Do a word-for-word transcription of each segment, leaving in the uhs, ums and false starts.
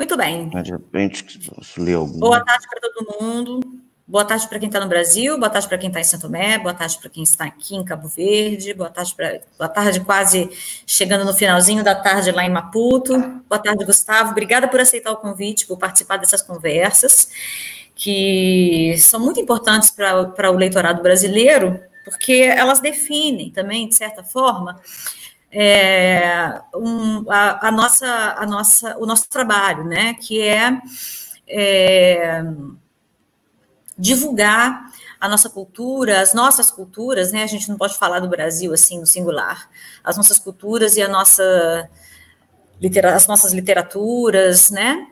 Muito bem. De repente, se lê algum. Boa tarde para todo mundo. Boa tarde para quem está no Brasil, boa tarde para quem está em Santo Tomé, boa tarde para quem está aqui em Cabo Verde, boa tarde, pra, boa tarde quase chegando no finalzinho da tarde lá em Maputo. Boa tarde, Gustavo. Obrigada por aceitar o convite, por participar dessas conversas, que são muito importantes para o leitorado brasileiro, porque elas definem também, de certa forma, é, um, a, a nossa, a nossa, o nosso trabalho, né, que é... é divulgar a nossa cultura, as nossas culturas, né? A gente não pode falar do Brasil assim no singular, as nossas culturas e a nossa litera, as nossas literaturas, né?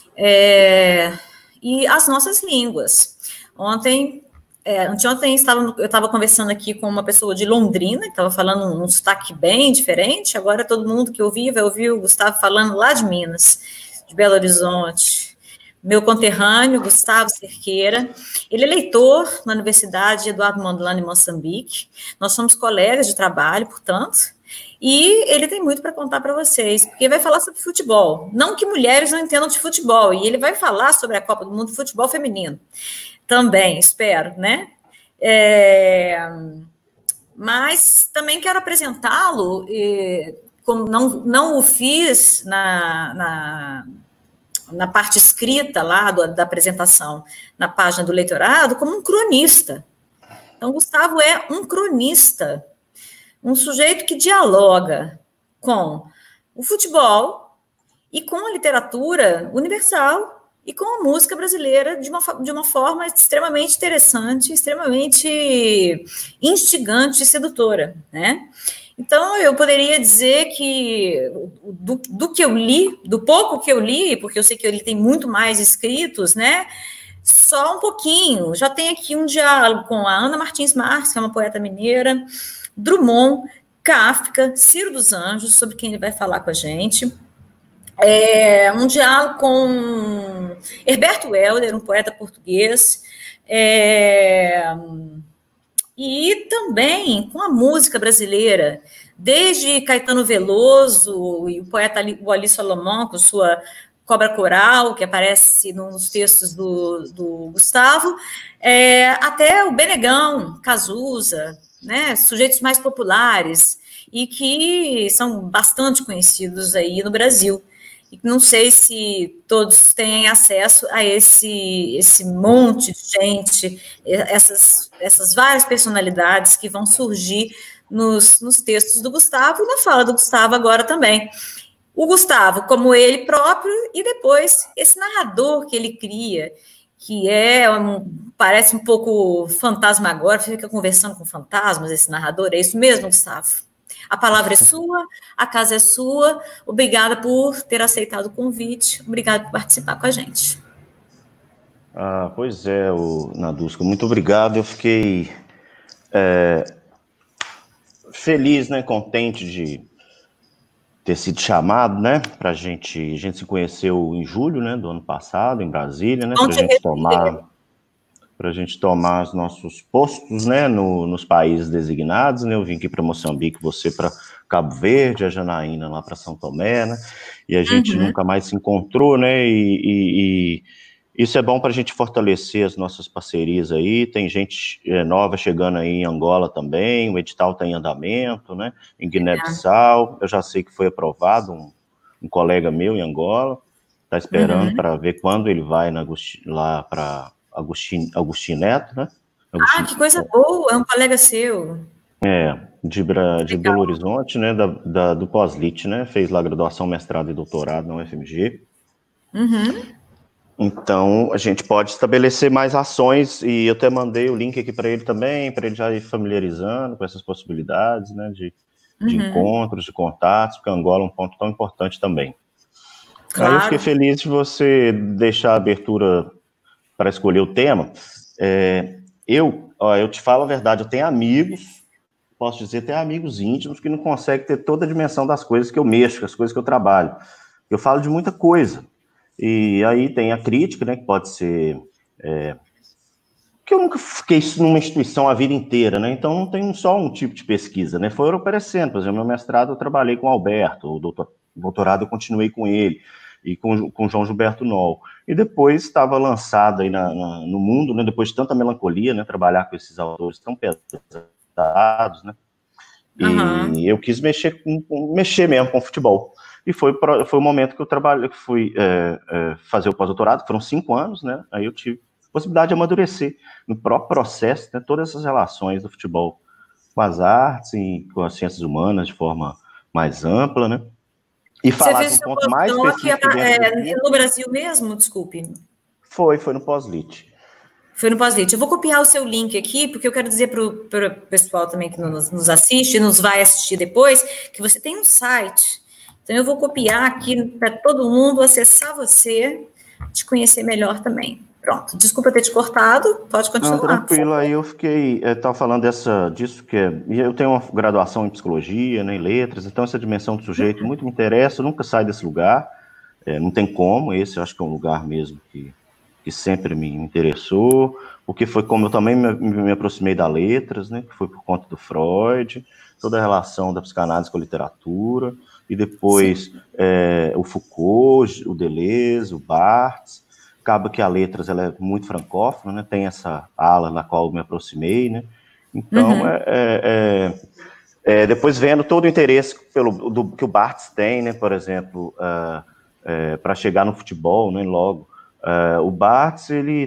É, e as nossas línguas. Ontem, é, anteontem estava, eu estava conversando aqui com uma pessoa de Londrina, que estava falando um, um sotaque bem diferente. Agora todo mundo que ouvir vai ouvir o Gustavo falando lá de Minas, de Belo Horizonte. Meu conterrâneo, Gustavo Cerqueira, ele é leitor na Universidade Eduardo Mondlane, em Moçambique. Nós somos colegas de trabalho, portanto, e ele tem muito para contar para vocês, porque vai falar sobre futebol. Não que mulheres não entendam de futebol, e ele vai falar sobre a Copa do Mundo de Futebol Feminino. Também, espero, né? É... Mas também quero apresentá-lo, como não, não o fiz na... na na parte escrita lá do, da apresentação, na página do leitorado, como um cronista. Então, Gustavo é um cronista, um sujeito que dialoga com o futebol e com a literatura universal e com a música brasileira de uma, de uma forma extremamente interessante, extremamente instigante e sedutora, né? Então, eu poderia dizer que do, do que eu li, do pouco que eu li, porque eu sei que ele tem muito mais escritos, né? Só um pouquinho. Já tem aqui um diálogo com a Ana Martins Marques, que é uma poeta mineira, Drummond, Kafka, Ciro dos Anjos, sobre quem ele vai falar com a gente. É, um diálogo com Herberto Helder, um poeta português. É... E também com a música brasileira, desde Caetano Veloso e o poeta Wally Salomão, com sua Cobra Coral, que aparece nos textos do, do Gustavo, é, até o Benegão, Cazuza, né, sujeitos mais populares e que são bastante conhecidos aí no Brasil. E não sei se todos têm acesso a esse, esse monte de gente, essas, essas várias personalidades que vão surgir nos, nos textos do Gustavo e na fala do Gustavo agora também. O Gustavo, como ele próprio, e depois esse narrador que ele cria, que é um, parece um pouco fantasmagórico, fica conversando com fantasmas, esse narrador. É isso mesmo, Gustavo? A palavra é sua, a casa é sua. Obrigada por ter aceitado o convite. Obrigada por participar com a gente. Ah, pois é, o Nadusca, muito obrigado. Eu fiquei é, feliz, né, contente de ter sido chamado, né, para gente. A gente se conheceu em julho, né, do ano passado, em Brasília, né, para a gente tomar. para a gente tomar os nossos postos, né, no, nos países designados, né, eu vim aqui para Moçambique, você para Cabo Verde, a Janaína lá para São Tomé, né, e a gente uhum. nunca mais se encontrou, né, e, e, e isso é bom para a gente fortalecer as nossas parcerias aí, tem gente é, nova chegando aí em Angola também, o edital está em andamento, né, em Guiné-Bissau, eu já sei que foi aprovado, um, um colega meu em Angola, está esperando uhum. para ver quando ele vai na, lá para Agostinho, Agostinho Neto, né? Agostinho, ah, que coisa boa, é um colega seu. É, de, de Belo Horizonte, né, da, da, do Pós-Lit, né, fez lá graduação, mestrado e doutorado na U F M G. Uhum. Então, a gente pode estabelecer mais ações, e eu até mandei o link aqui para ele também, para ele já ir familiarizando com essas possibilidades, né, de, de uhum. encontros, de contatos, porque Angola é um ponto tão importante também. Claro. Aí eu fiquei feliz de você deixar a abertura para escolher o tema. É, eu, ó, eu te falo a verdade, eu tenho amigos, posso dizer, tenho amigos íntimos que não conseguem ter toda a dimensão das coisas que eu mexo, das coisas que eu trabalho. Eu falo de muita coisa. E aí tem a crítica, né, que pode ser... É, que eu nunca fiquei numa instituição a vida inteira, né, então não tem só um tipo de pesquisa, né, foram aparecendo. Por exemplo, meu mestrado eu trabalhei com o Alberto, o doutor, doutorado eu continuei com ele. e com, com João Gilberto Noll. E depois estava lançado aí na, na, no mundo, né, depois de tanta melancolia, né, trabalhar com esses autores tão pesados, né, e uhum. eu quis mexer, com, mexer mesmo com futebol. E foi, foi o momento que eu trabalhei, que fui é, é, fazer o pós-doutorado, foram cinco anos, né, aí eu tive a possibilidade de amadurecer no próprio processo, né, todas essas relações do futebol com as artes e com as ciências humanas de forma mais ampla, né? E falar de um ponto mais específico aqui, é, no Brasil mesmo, desculpe. Foi, foi no pós-lit. Foi no pós-lit. Eu vou copiar o seu link aqui, porque eu quero dizer para o pessoal também que nos, nos assiste, nos vai assistir depois, que você tem um site. Então, eu vou copiar aqui para todo mundo acessar você, te conhecer melhor também. Pronto, desculpa ter te cortado, pode continuar. Não, tranquilo, aí eu fiquei, estava falando dessa, disso, que é, eu tenho uma graduação em psicologia, né, em letras, então essa dimensão do sujeito muito me interessa, eu nunca saio desse lugar, é, não tem como, esse eu acho que é um lugar mesmo que, que sempre me interessou, porque foi como eu também me, me aproximei da letras, né, que foi por conta do Freud, toda a relação da psicanálise com a literatura, e depois é, o Foucault, o Deleuze, o Barthes. Acaba que a Letras ela é muito francófona, né? Tem essa ala na qual eu me aproximei, né? Então, uhum. é, é, é, depois vendo todo o interesse pelo, do, que o Barthes tem, né? Por exemplo, uh, é, para chegar no futebol, né? Logo, uh, o Barthes ele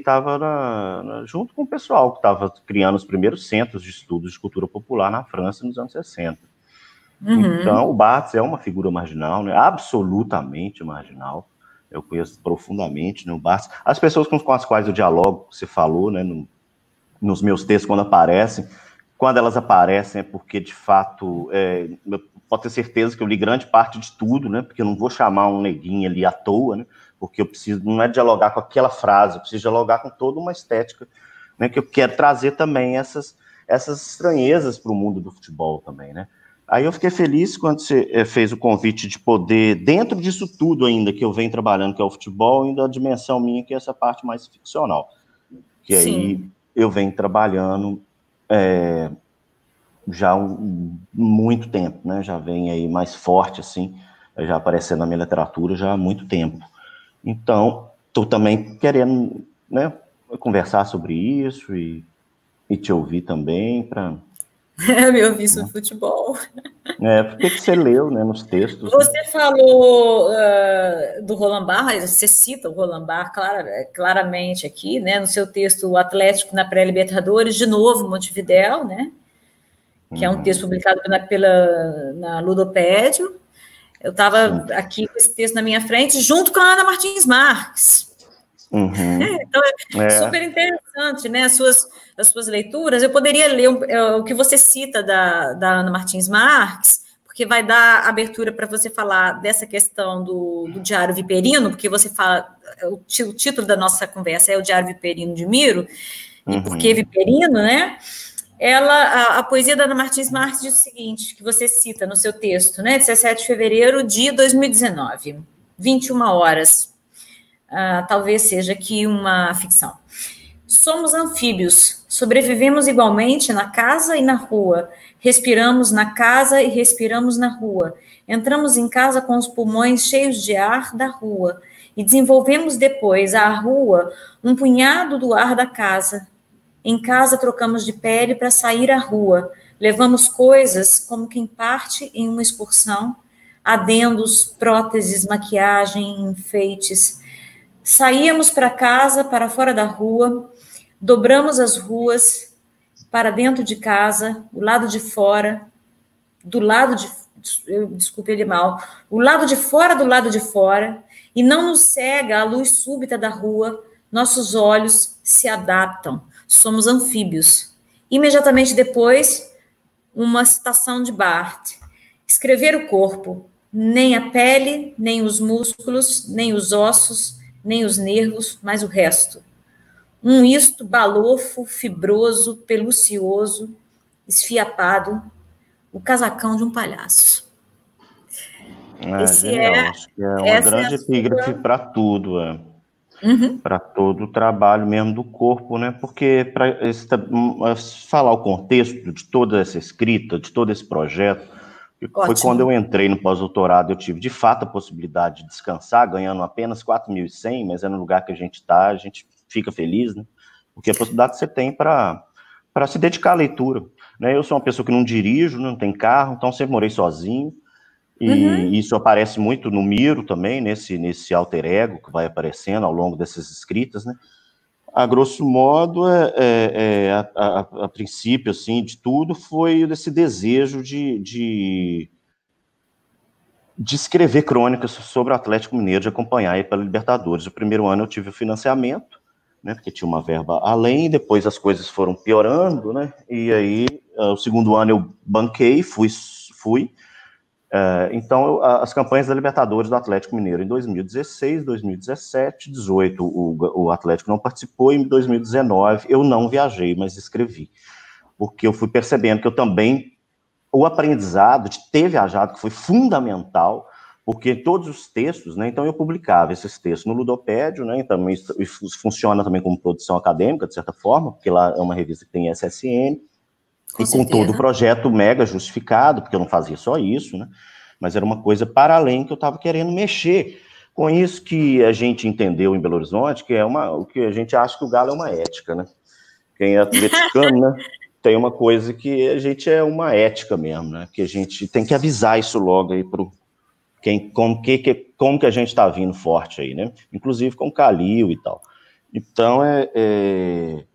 estava junto com o pessoal que estava criando os primeiros centros de estudos de cultura popular na França nos anos sessenta. Uhum. Então, o Barthes é uma figura marginal, né? Absolutamente marginal. Eu conheço profundamente, né, o Barthes. As pessoas com as quais eu dialogo, você falou, né, no, nos meus textos, quando aparecem, quando elas aparecem é porque, de fato, é, pode ter certeza que eu li grande parte de tudo, né, porque eu não vou chamar um neguinho ali à toa, né, porque eu preciso, não é dialogar com aquela frase, eu preciso dialogar com toda uma estética, né, que eu quero trazer também essas, essas estranhezas para o mundo do futebol também, né. Aí eu fiquei feliz quando você fez o convite de poder, dentro disso tudo ainda que eu venho trabalhando, que é o futebol, ainda a dimensão minha, que é essa parte mais ficcional. Que Sim. aí eu venho trabalhando é, já há um, muito tempo, né? Já vem aí mais forte, assim, já aparecendo na minha literatura já há muito tempo. Então, estou também querendo, né, conversar sobre isso e, e te ouvir também para... Me ouvir sobre futebol. É, por que você leu, né, nos textos? Você né? falou uh, do Roland Barthes, você cita o Roland Barthes clara, claramente aqui, né, no seu texto O Atlético na Pré-Libertadores, de novo, Montevidéu, né, que uhum. é um texto publicado na, pela, na Ludopédio. Eu estava aqui com esse texto na minha frente, junto com a Ana Martins Marques. Uhum. Então, é, é super interessante, né, as suas, as suas leituras. Eu poderia ler o, o que você cita da, da Ana Martins Marques, porque vai dar abertura para você falar dessa questão do, do Diário Viperino, porque você fala, o, o título da nossa conversa é o Diário Viperino de Miro, uhum. e por que Viperino, né? Ela, a, a poesia da Ana Martins Marques diz o seguinte, que você cita no seu texto, né, dezessete de fevereiro de dois mil e dezenove, vinte e uma horas. Uh, talvez seja aqui uma ficção. Somos anfíbios, sobrevivemos igualmente na casa e na rua, respiramos na casa e respiramos na rua, entramos em casa com os pulmões cheios de ar da rua e desenvolvemos depois à rua um punhado do ar da casa. Em casa trocamos de pele para sair à rua, levamos coisas como quem parte em uma excursão, adendos, próteses, maquiagem, enfeites. Saíamos para casa, para fora da rua, dobramos as ruas, para dentro de casa, o lado de fora, do lado de... Eu, desculpe ele mal. O lado de fora do lado de fora, e não nos cega a luz súbita da rua, nossos olhos se adaptam, somos anfíbios. Imediatamente depois, uma citação de Barthes. Escrever o corpo, nem a pele, nem os músculos, nem os ossos, nem os nervos, mas o resto. Um isto balofo, fibroso, pelucioso, esfiapado, o casacão de um palhaço. Ah, Esse genial. É, Acho que é uma grande é epígrafe sua... para tudo, é. Uhum. Para todo o trabalho mesmo do corpo, né? Porque para falar o contexto de toda essa escrita, de todo esse projeto, Ótimo. Foi quando eu entrei no pós-doutorado, eu tive de fato a possibilidade de descansar, ganhando apenas quatro mil e cem, mas é no lugar que a gente está, a gente fica feliz, né? Porque a possibilidade que você tem para para se dedicar à leitura, né? Eu sou uma pessoa que não dirijo, não tem carro, então sempre morei sozinho, e uhum. isso aparece muito no Miro também, nesse, nesse alter ego que vai aparecendo ao longo dessas escritas, né? A grosso modo, é, é, é, a, a, a princípio, assim, de tudo, foi esse desejo de, de, de escrever crônicas sobre o Atlético Mineiro, de acompanhar aí pela Libertadores. O primeiro ano eu tive o financiamento, né, porque tinha uma verba além, depois as coisas foram piorando, né, e aí o segundo ano eu banquei, fui, fui. Uh, então, eu, as campanhas da Libertadores do Atlético Mineiro em dois mil e dezesseis, dois mil e dezessete, dezoito, o, o Atlético não participou, e em dois mil e dezenove eu não viajei, mas escrevi, porque eu fui percebendo que eu também, o aprendizado de ter viajado, que foi fundamental, porque todos os textos, né, então eu publicava esses textos no Ludopédio, né, então isso, isso funciona também como produção acadêmica, de certa forma, porque lá é uma revista que tem S S N, com e certeza. Com todo o projeto mega justificado, porque eu não fazia só isso, né? Mas era uma coisa para além que eu estava querendo mexer. Com isso que a gente entendeu em Belo Horizonte, que é uma, o que a gente acha que o Galo é uma ética, né? Quem é atleticano, né? Tem uma coisa que a gente é uma ética mesmo, né? Que a gente tem que avisar isso logo aí pro quem, como que, que, como que a gente está vindo forte aí, né? Inclusive com o Calil e tal. Então, é... é...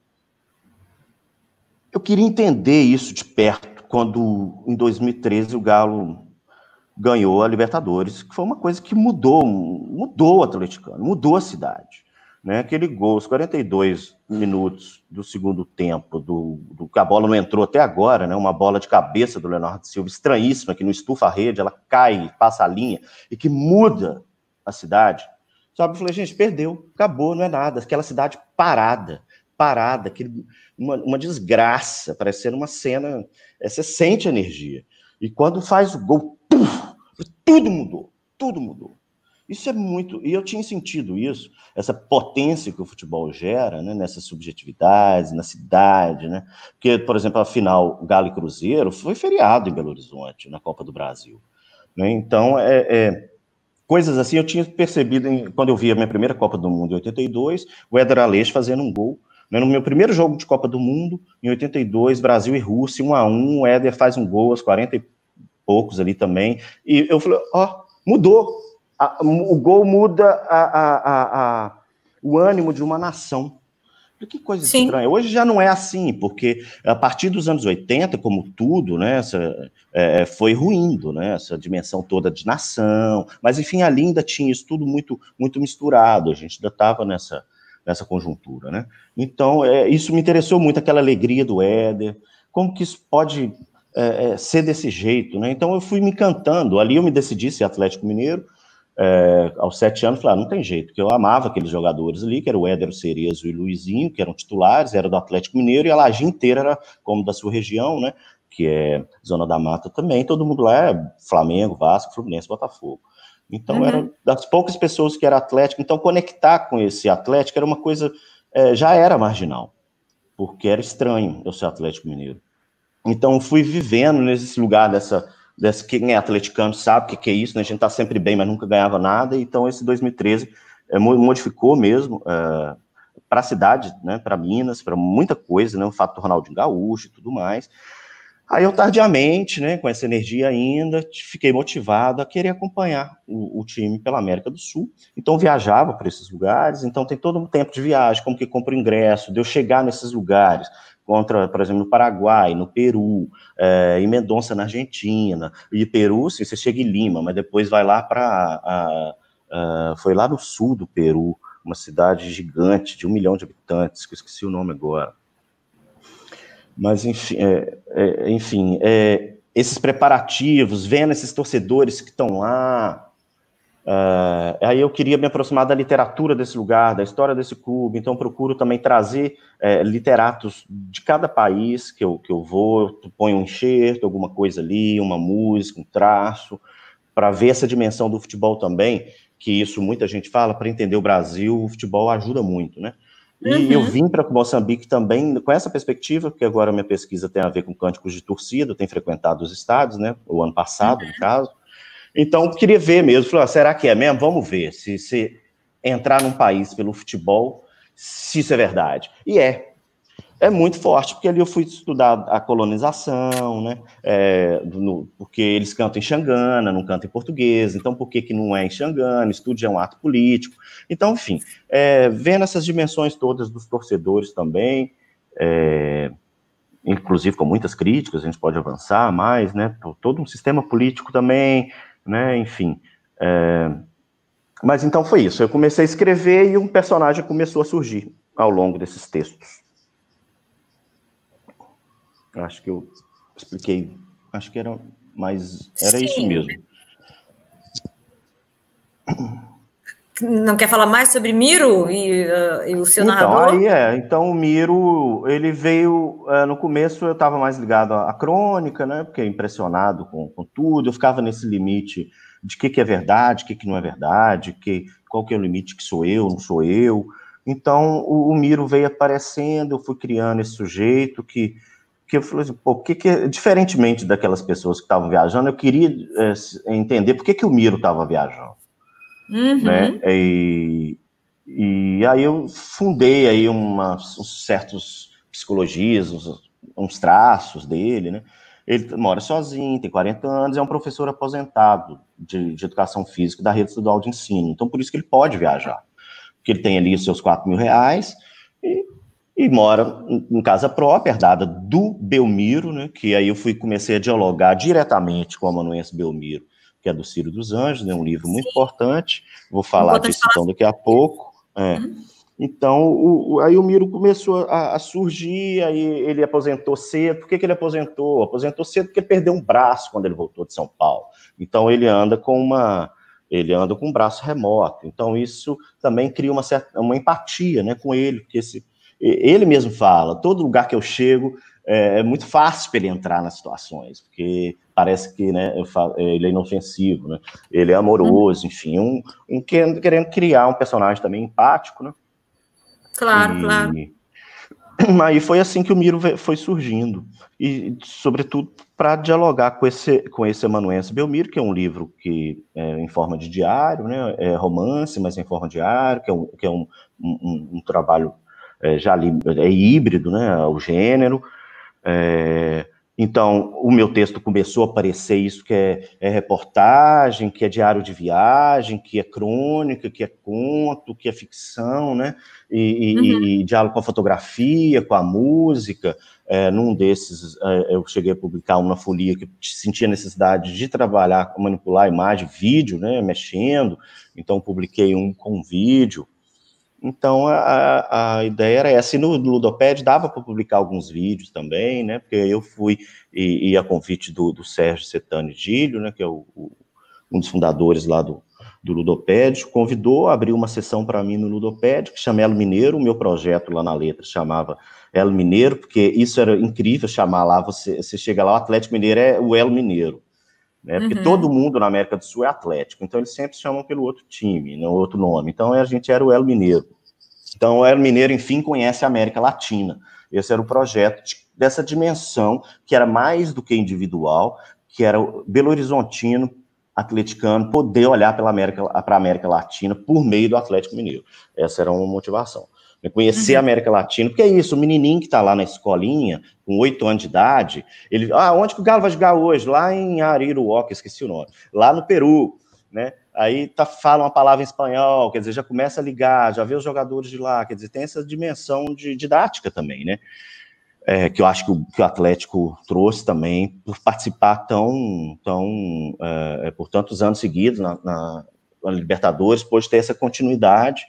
eu queria entender isso de perto, quando, em dois mil e treze, o Galo ganhou a Libertadores, que foi uma coisa que mudou, mudou o atleticano, mudou a cidade. Né? Aquele gol, os quarenta e dois minutos do segundo tempo, do, do que a bola não entrou até agora, né? Uma bola de cabeça do Leonardo Silva, estranhíssima, que não estufa a rede, ela cai, passa a linha, e que muda a cidade. Sabe, eu falei, gente, perdeu, acabou, não é nada, aquela cidade parada, parada, aquele, uma, uma desgraça, parecendo uma cena, é, você sente a energia. E quando faz o gol, puf, tudo mudou, tudo mudou. Isso é muito, e eu tinha sentido isso, essa potência que o futebol gera, né, nessas subjetividades, na cidade, né, porque, por exemplo, a final Galo e Cruzeiro foi feriado em Belo Horizonte, na Copa do Brasil, né, então, é, é, coisas assim eu tinha percebido, em, quando eu vi a minha primeira Copa do Mundo em oitenta e dois, o Éder Aleixo fazendo um gol, né, no meu primeiro jogo de Copa do Mundo, em oitenta e dois, Brasil e Rússia, um a um, o Éder faz um gol aos quarenta e poucos ali também, e eu falei, ó, mudou, A, o gol muda a, a, a, a, o ânimo de uma nação. Que coisa Sim. estranha. Hoje já não é assim, porque a partir dos anos oitenta, como tudo, né, essa, é, foi ruindo, né, essa dimensão toda de nação, mas enfim, ali ainda tinha isso tudo muito, muito misturado, a gente ainda estava nessa, nessa conjuntura. Né? Então, é, isso me interessou muito, aquela alegria do Éder, como que isso pode é, é, ser desse jeito. Né? Então, eu fui me encantando, ali eu me decidi ser Atlético Mineiro. É, aos sete anos, falei, ah, não tem jeito, porque eu amava aqueles jogadores ali, que era o Éder, o Cerezo e o Luizinho, que eram titulares, era do Atlético Mineiro, e a Laje inteira era como da sua região, né, que é Zona da Mata também, todo mundo lá é Flamengo, Vasco, Fluminense, Botafogo. Então, uhum. era das poucas pessoas que era Atlético, então conectar com esse Atlético era uma coisa, é, já era marginal, porque era estranho eu ser Atlético Mineiro. Então, fui vivendo nesse lugar dessa... Desse, quem é atleticano sabe o que, que é isso, né? A gente tá sempre bem, mas nunca ganhava nada, então esse dois mil e treze é, modificou mesmo é, para a cidade, né? Para Minas, para muita coisa, né? O fato do Ronaldinho Gaúcho e tudo mais. Aí eu tardiamente, né, com essa energia ainda, fiquei motivado a querer acompanhar o, o time pela América do Sul, então viajava para esses lugares, então tem todo um tempo de viagem, como que compra o ingresso, de eu chegar nesses lugares, contra, por exemplo, no Paraguai, no Peru, é, em Mendonça, na Argentina, e Peru, sim, você chega em Lima, mas depois vai lá para, foi lá no sul do Peru, uma cidade gigante, de um milhão de habitantes, que eu esqueci o nome agora. Mas, enfim, é, é, enfim é, esses preparativos, vendo esses torcedores que estão lá, é, aí eu queria me aproximar da literatura desse lugar, da história desse clube, então procuro também trazer é, literatos de cada país que eu, que eu vou, eu ponho um enxerto, alguma coisa ali, uma música, um traço, para ver essa dimensão do futebol também, que isso muita gente fala, para entender o Brasil, o futebol ajuda muito, né? E eu vim para Moçambique também com essa perspectiva, porque agora a minha pesquisa tem a ver com cânticos de torcida, eu tenho frequentado os estádios, né, o ano passado, no caso. Então, eu queria ver mesmo, falei, ah, será que é mesmo? Vamos ver, se, se entrar num país pelo futebol, se isso é verdade. E é. É muito forte, porque ali eu fui estudar a colonização, né? É, no, porque eles cantam em Xangana, não cantam em português, então por que, que não é em Xangana? Estudo é um ato político. Então, enfim, é, vendo essas dimensões todas dos torcedores também, é, inclusive com muitas críticas, a gente pode avançar mais, né? Todo um sistema político também, né? Enfim. É, mas então foi isso, eu comecei a escrever e um personagem começou a surgir ao longo desses textos. Acho que eu expliquei, acho que era mais, era Sim. isso mesmo. Não quer falar mais sobre Miro e, uh, e o seu então, narrador? Aí é, então o Miro, ele veio, uh, no começo eu estava mais ligado à, à crônica, né, porque impressionado com, com tudo, eu ficava nesse limite de o que, que é verdade, o que, que não é verdade, que, qual que é o limite que sou eu, não sou eu. Então o, o Miro veio aparecendo, eu fui criando esse sujeito que que eu falei assim, pô, que que, diferentemente daquelas pessoas que estavam viajando, eu queria é, entender por que, que o Miro estava viajando. Uhum. Né? E, e aí eu fundei aí uma, uns certos psicologias, uns, uns traços dele, né? Ele mora sozinho, tem quarenta anos, é um professor aposentado de, de educação física da rede estadual de ensino, então por isso que ele pode viajar, porque ele tem ali os seus quatro mil reais e E mora em casa própria, herdada do Belmiro, né, que aí eu fui, comecei a dialogar diretamente com o amanuense Belmiro, que é do Ciro dos Anjos, né, um livro muito Sim. importante, vou falar importante disso falar então daqui a pouco. É. Uhum. Então, o, o, aí o Miro começou a, a surgir, aí ele aposentou cedo. Por que, que ele aposentou? Aposentou cedo porque ele perdeu um braço quando ele voltou de São Paulo. Então, ele anda com uma... ele anda com um braço remoto. Então, isso também cria uma, certa, uma empatia, né, com ele, porque esse... ele mesmo fala, todo lugar que eu chego é, é muito fácil para ele entrar nas situações, porque parece que, né, eu falo, ele é inofensivo, né, ele é amoroso, enfim, um, um querendo criar um personagem também empático, né? Claro, e, claro. Aí foi assim que o Miro foi surgindo, e sobretudo para dialogar com esse, com esse amanuense Belmiro, que é um livro que é em forma de diário, né, é romance, mas em forma de diário, que é um, que é um, um, um trabalho É, já li, é híbrido, né, o gênero. É, então, o meu texto começou a aparecer isso que é, é reportagem, que é diário de viagem, que é crônica, que é conto, que é ficção, né, e, uhum. e, e diálogo com a fotografia, com a música. É, num desses, é, eu cheguei a publicar uma folia que sentia necessidade de trabalhar, manipular a imagem, vídeo, né, mexendo, então publiquei um com vídeo. Então, a, a ideia era essa. E no Ludoped dava para publicar alguns vídeos também, né? Porque eu fui, e, e a convite do, do Sérgio Setani Gílio, né? Que é o, o, um dos fundadores lá do, do Ludoped, convidou, abriu uma sessão para mim no Ludoped, que chama Elo Mineiro. O meu projeto lá na letra chamava Elo Mineiro, porque isso era incrível chamar lá, você, você chega lá, o Atlético Mineiro é o Elo Mineiro. Né, porque uhum. todo mundo na América do Sul é Atlético, então eles sempre chamam pelo outro time, né, outro nome, então a gente era o Elo Mineiro. Então o Elo Mineiro, enfim, conhece a América Latina. Esse era o projeto de, dessa dimensão, que era mais do que individual, que era o Belo Horizontino, atleticano, poder olhar para a América, América Latina por meio do Atlético Mineiro. Essa era uma motivação. Conhecer uhum. a América Latina, porque é isso, o menininho que está lá na escolinha, com oito anos de idade, ele, ah, onde que o Galo vai jogar hoje? Lá em Ariruoca, esqueci o nome, lá no Peru, né, aí tá, fala uma palavra em espanhol, quer dizer, já começa a ligar, já vê os jogadores de lá, quer dizer, tem essa dimensão de didática também, né, é, que eu acho que o, que o Atlético trouxe também, por participar tão, tão é, por tantos anos seguidos na, na, na Libertadores, pôde ter essa continuidade,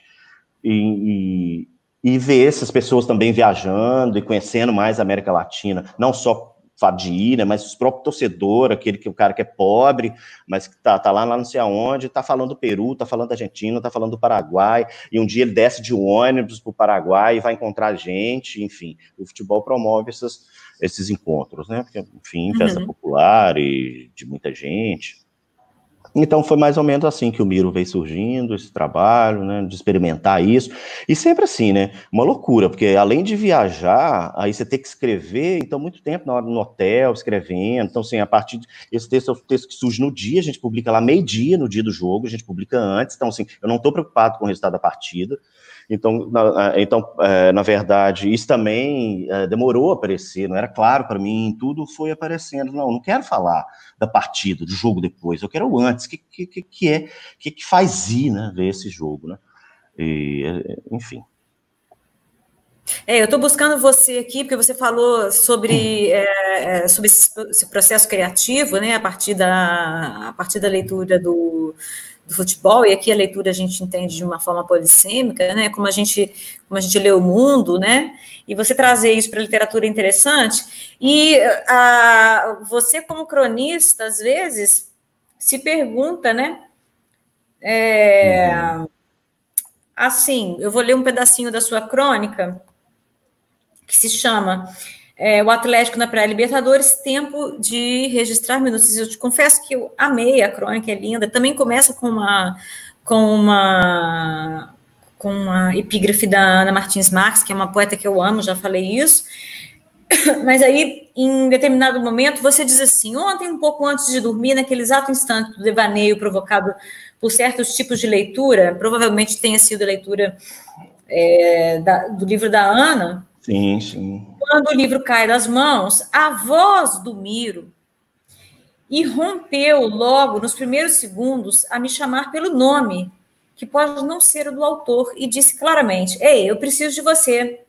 e, e e ver essas pessoas também viajando e conhecendo mais a América Latina, não só fato de ir, né, mas os próprios torcedores, aquele que o cara que é pobre, mas que tá, tá lá, lá não sei aonde, tá falando do Peru, tá falando da Argentina, tá falando do Paraguai, e um dia ele desce de ônibus pro Paraguai e vai encontrar gente, enfim, o futebol promove essas, esses encontros, né, porque, enfim, festa uhum. popular e de muita gente. Então foi mais ou menos assim que o Miro veio surgindo, esse trabalho, né, de experimentar isso, e sempre assim, né, uma loucura, porque além de viajar, aí você tem que escrever, então muito tempo na hora no hotel, escrevendo, então assim, a partir de, esse texto é o texto que surge no dia, a gente publica lá meio-dia, no dia do jogo, a gente publica antes, então assim, eu não estou preocupado com o resultado da partida, então, na, então, é, na verdade, isso também é, demorou a aparecer, não era claro para mim, tudo foi aparecendo, não, não quero falar da partida, do jogo depois, eu quero o antes, o que, que, que é, que, que faz ir, né, ver esse jogo, né, e, enfim. É, eu estou buscando você aqui, porque você falou sobre, é, sobre esse, esse processo criativo, né, a partir da, a partir da leitura do, do futebol, e aqui a leitura a gente entende de uma forma polissêmica, né, como a gente, como a gente lê o mundo, né, e você trazer isso para a literatura é interessante, e a, você como cronista, às vezes, se pergunta, né, é, uhum. assim, eu vou ler um pedacinho da sua crônica, que se chama é, O Atlético na Pré-Libertadores, tempo de registrar minutos. Eu te confesso que eu amei a crônica, é linda. Também começa com uma, com uma, com uma epígrafe da Ana Martins Marques, que é uma poeta que eu amo, já falei isso. Mas aí, em determinado momento, você diz assim, ontem, um pouco antes de dormir, naquele exato instante do devaneio provocado por certos tipos de leitura, provavelmente tenha sido a leitura é, da, do livro da Ana, sim, sim. Quando o livro cai das mãos, a voz do Miro irrompeu logo, nos primeiros segundos, a me chamar pelo nome, que pode não ser o do autor, e disse claramente, ei, eu preciso de você.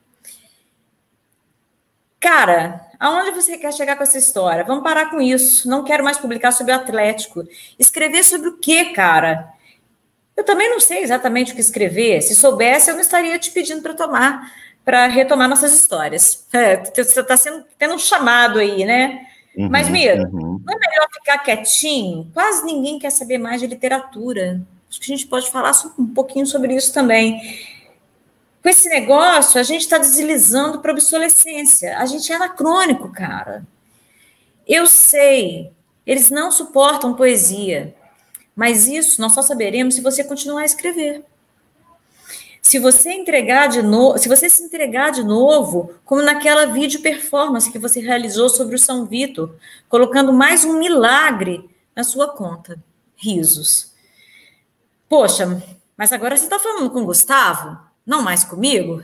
Cara, aonde você quer chegar com essa história? Vamos parar com isso. Não quero mais publicar sobre o Atlético. Escrever sobre o quê, cara? Eu também não sei exatamente o que escrever. Se soubesse, eu não estaria te pedindo para tomar... para retomar nossas histórias. É, você está sendo tendo um chamado aí, né? Uhum, Mas, Miro, uhum. não é melhor ficar quietinho? Quase ninguém quer saber mais de literatura. Acho que a gente pode falar um pouquinho sobre isso também. Com esse negócio, a gente está deslizando para a obsolescência. A gente é anacrônico, cara. Eu sei, eles não suportam poesia. Mas isso nós só saberemos se você continuar a escrever. Se você entregar de novo, se você se entregar de novo, como naquela vídeo performance que você realizou sobre o São Vitor, colocando mais um milagre na sua conta. Risos. Poxa, mas agora você está falando com o Gustavo? Não mais comigo?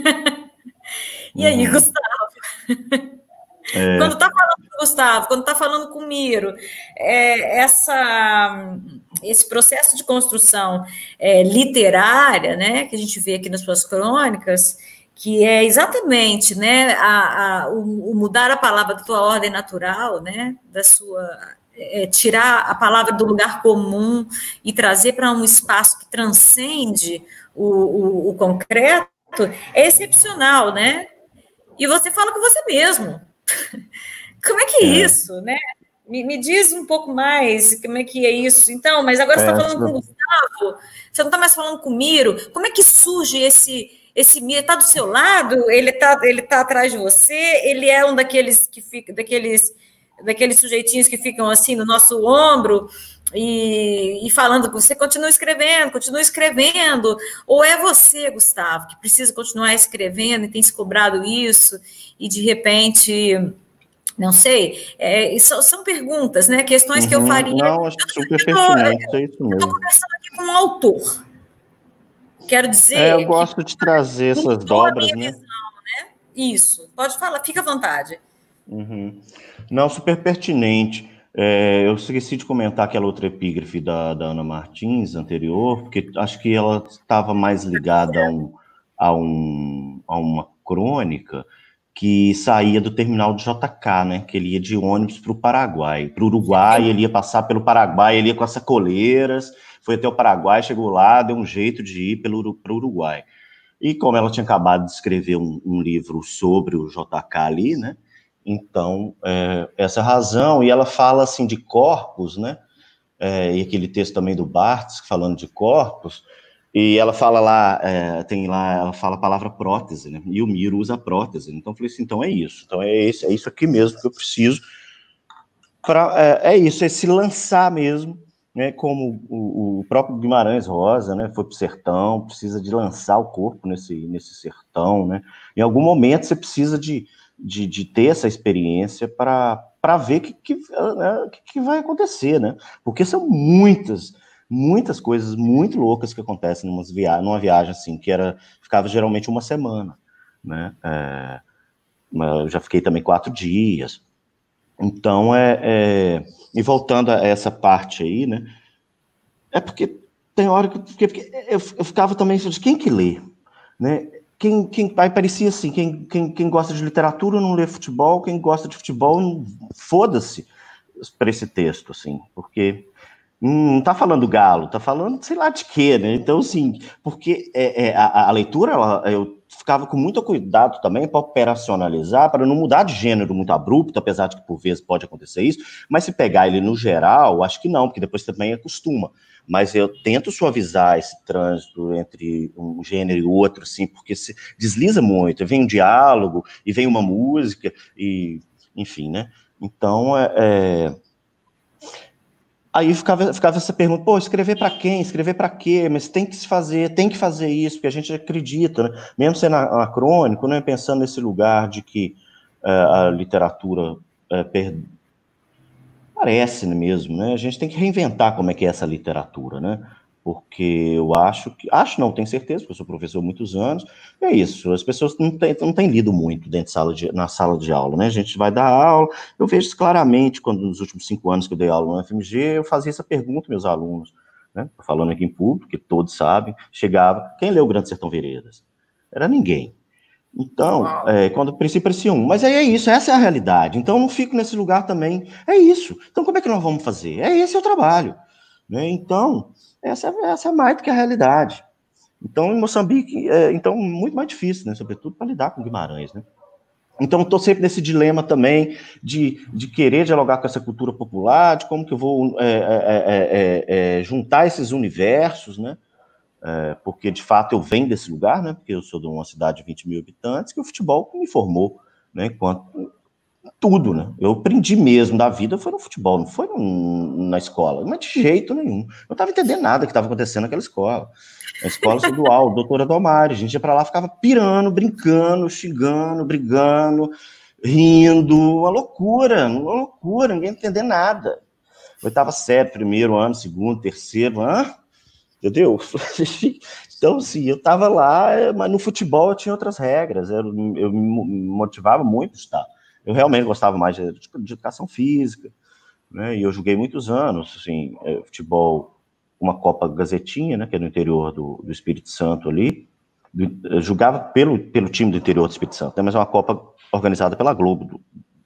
E aí, uhum. Gustavo? É. Quando está falando com o Gustavo, quando está falando com o Miro, é, essa, esse processo de construção é, literária, né, que a gente vê aqui nas suas crônicas, que é exatamente, né, a, a, o, o mudar a palavra da tua ordem natural, né, da sua, é, tirar a palavra do lugar comum e trazer para um espaço que transcende o, o, o concreto, é excepcional, né? E você fala com você mesmo. Como é que é, é isso, né? Me, me diz um pouco mais como é que é isso. Então, mas agora é, você está falando com o Gustavo, você não está mais falando com o Miro. Como é que surge esse, esse Miro? Está do seu lado? Ele está ele tá atrás de você? Ele é um daqueles que fica, daqueles, daqueles sujeitinhos que ficam assim no nosso ombro e, e falando com você, continua escrevendo, continua escrevendo. Ou é você, Gustavo, que precisa continuar escrevendo e tem se cobrado isso e de repente... Não sei, é, são, são perguntas, né? Questões uhum, que eu faria. Não, acho que super pertinente, é isso mesmo. Estou conversando aqui com um autor. Quero dizer. É, eu gosto de trazer essas dobras, né? Visão, né? Isso, pode falar, fica à vontade. Uhum. Não, super pertinente. É, eu esqueci de comentar aquela outra epígrafe da, da Ana Martins anterior, porque acho que ela estava mais ligada a, um, a, um, a uma crônica que saía do terminal de J K, né? Que ele ia de ônibus para o Paraguai, para o Uruguai, ele ia passar pelo Paraguai, ele ia com as sacoleiras, foi até o Paraguai, chegou lá, deu um jeito de ir pelo, para o Uruguai. E como ela tinha acabado de escrever um, um livro sobre o J K ali, né? Então, é, essa razão, e ela fala assim de corpos, né? É, e aquele texto também do Barthes, falando de corpos, e ela fala lá, é, tem lá, ela fala a palavra prótese, né? E o Miro usa prótese. Então eu falei assim, então é isso, então é, esse, é isso aqui mesmo que eu preciso. Pra, é, é isso, é se lançar mesmo, né, como o, o próprio Guimarães Rosa, né, foi para o sertão, precisa de lançar o corpo nesse, nesse sertão, né? Em algum momento você precisa de, de, de ter essa experiência para ver o que, que, né, que, que vai acontecer, né? Porque são muitas, muitas coisas muito loucas que acontecem numas via numa viagem assim, que era, ficava geralmente uma semana, né? É, eu já fiquei também quatro dias. Então, é, é... E voltando a essa parte aí, né? É porque tem hora que... Porque, porque eu, eu ficava também... Quem que lê? Né? Quem, quem aí parecia assim, quem, quem, quem gosta de literatura não lê futebol, quem gosta de futebol, foda-se para esse texto, assim, porque hum, não tá falando galo, tá falando sei lá de quê, né? Então, assim, porque é, é, a, a leitura, ela, eu ficava com muito cuidado também para operacionalizar, para não mudar de gênero muito abrupto, apesar de que por vezes pode acontecer isso, mas se pegar ele no geral, acho que não, porque depois também acostuma. Mas eu tento suavizar esse trânsito entre um gênero e outro, assim, porque se desliza muito, vem um diálogo, e vem uma música, e enfim, né? Então, é... é... Aí ficava, ficava essa pergunta, pô, escrever para quem? Escrever para quê? Mas tem que se fazer, tem que fazer isso, porque a gente acredita, né? Mesmo sendo anacrônico, né? Pensando nesse lugar de que uh, a literatura uh, per... parece mesmo, né? A gente tem que reinventar como é que é essa literatura, né? Porque eu acho que... Acho não, tenho certeza, porque eu sou professor há muitos anos. É isso, as pessoas não têm, não têm lido muito dentro de sala de, na sala de aula, né? A gente vai dar aula, eu vejo isso claramente, quando nos últimos cinco anos que eu dei aula no F M G, eu fazia essa pergunta aos meus alunos, né? Falando aqui em público, que todos sabem, chegava, quem leu o Grande Sertão Veredas? Era ninguém. Então, é, quando princípio parecia um, mas aí é isso, essa é a realidade. Então, eu não fico nesse lugar também. É isso. Então, como é que nós vamos fazer? É esse é o trabalho, né? Então, essa, essa é mais do que a realidade. Então, em Moçambique, é, então, muito mais difícil, né? Sobretudo para lidar com Guimarães, né? Então, estou sempre nesse dilema também de, de querer dialogar com essa cultura popular, de como que eu vou é, é, é, juntar esses universos, né? É, porque, de fato, eu venho desse lugar, né? Porque eu sou de uma cidade de vinte mil habitantes, que o futebol me formou, né? Enquanto tudo, né? Eu aprendi mesmo da vida, foi no futebol, não foi no, na escola, mas de jeito nenhum. Eu não estava entendendo nada que estava acontecendo naquela escola. A escola estadual, doutora Domari, a gente ia para lá, ficava pirando, brincando, xingando, brigando, rindo, uma loucura, uma loucura, ninguém entender nada. Oitava série, primeiro ano, segundo, terceiro, hã? Entendeu? Então, assim, eu estava lá, mas no futebol eu tinha outras regras, eu, eu me motivava muito a estar. Eu realmente gostava mais de, de educação física, né? E eu joguei muitos anos, assim, futebol, uma Copa Gazetinha, né? Que é no interior do, do Espírito Santo ali. Eu jogava pelo, pelo time do interior do Espírito Santo, né? Mas é uma Copa organizada pela Globo do,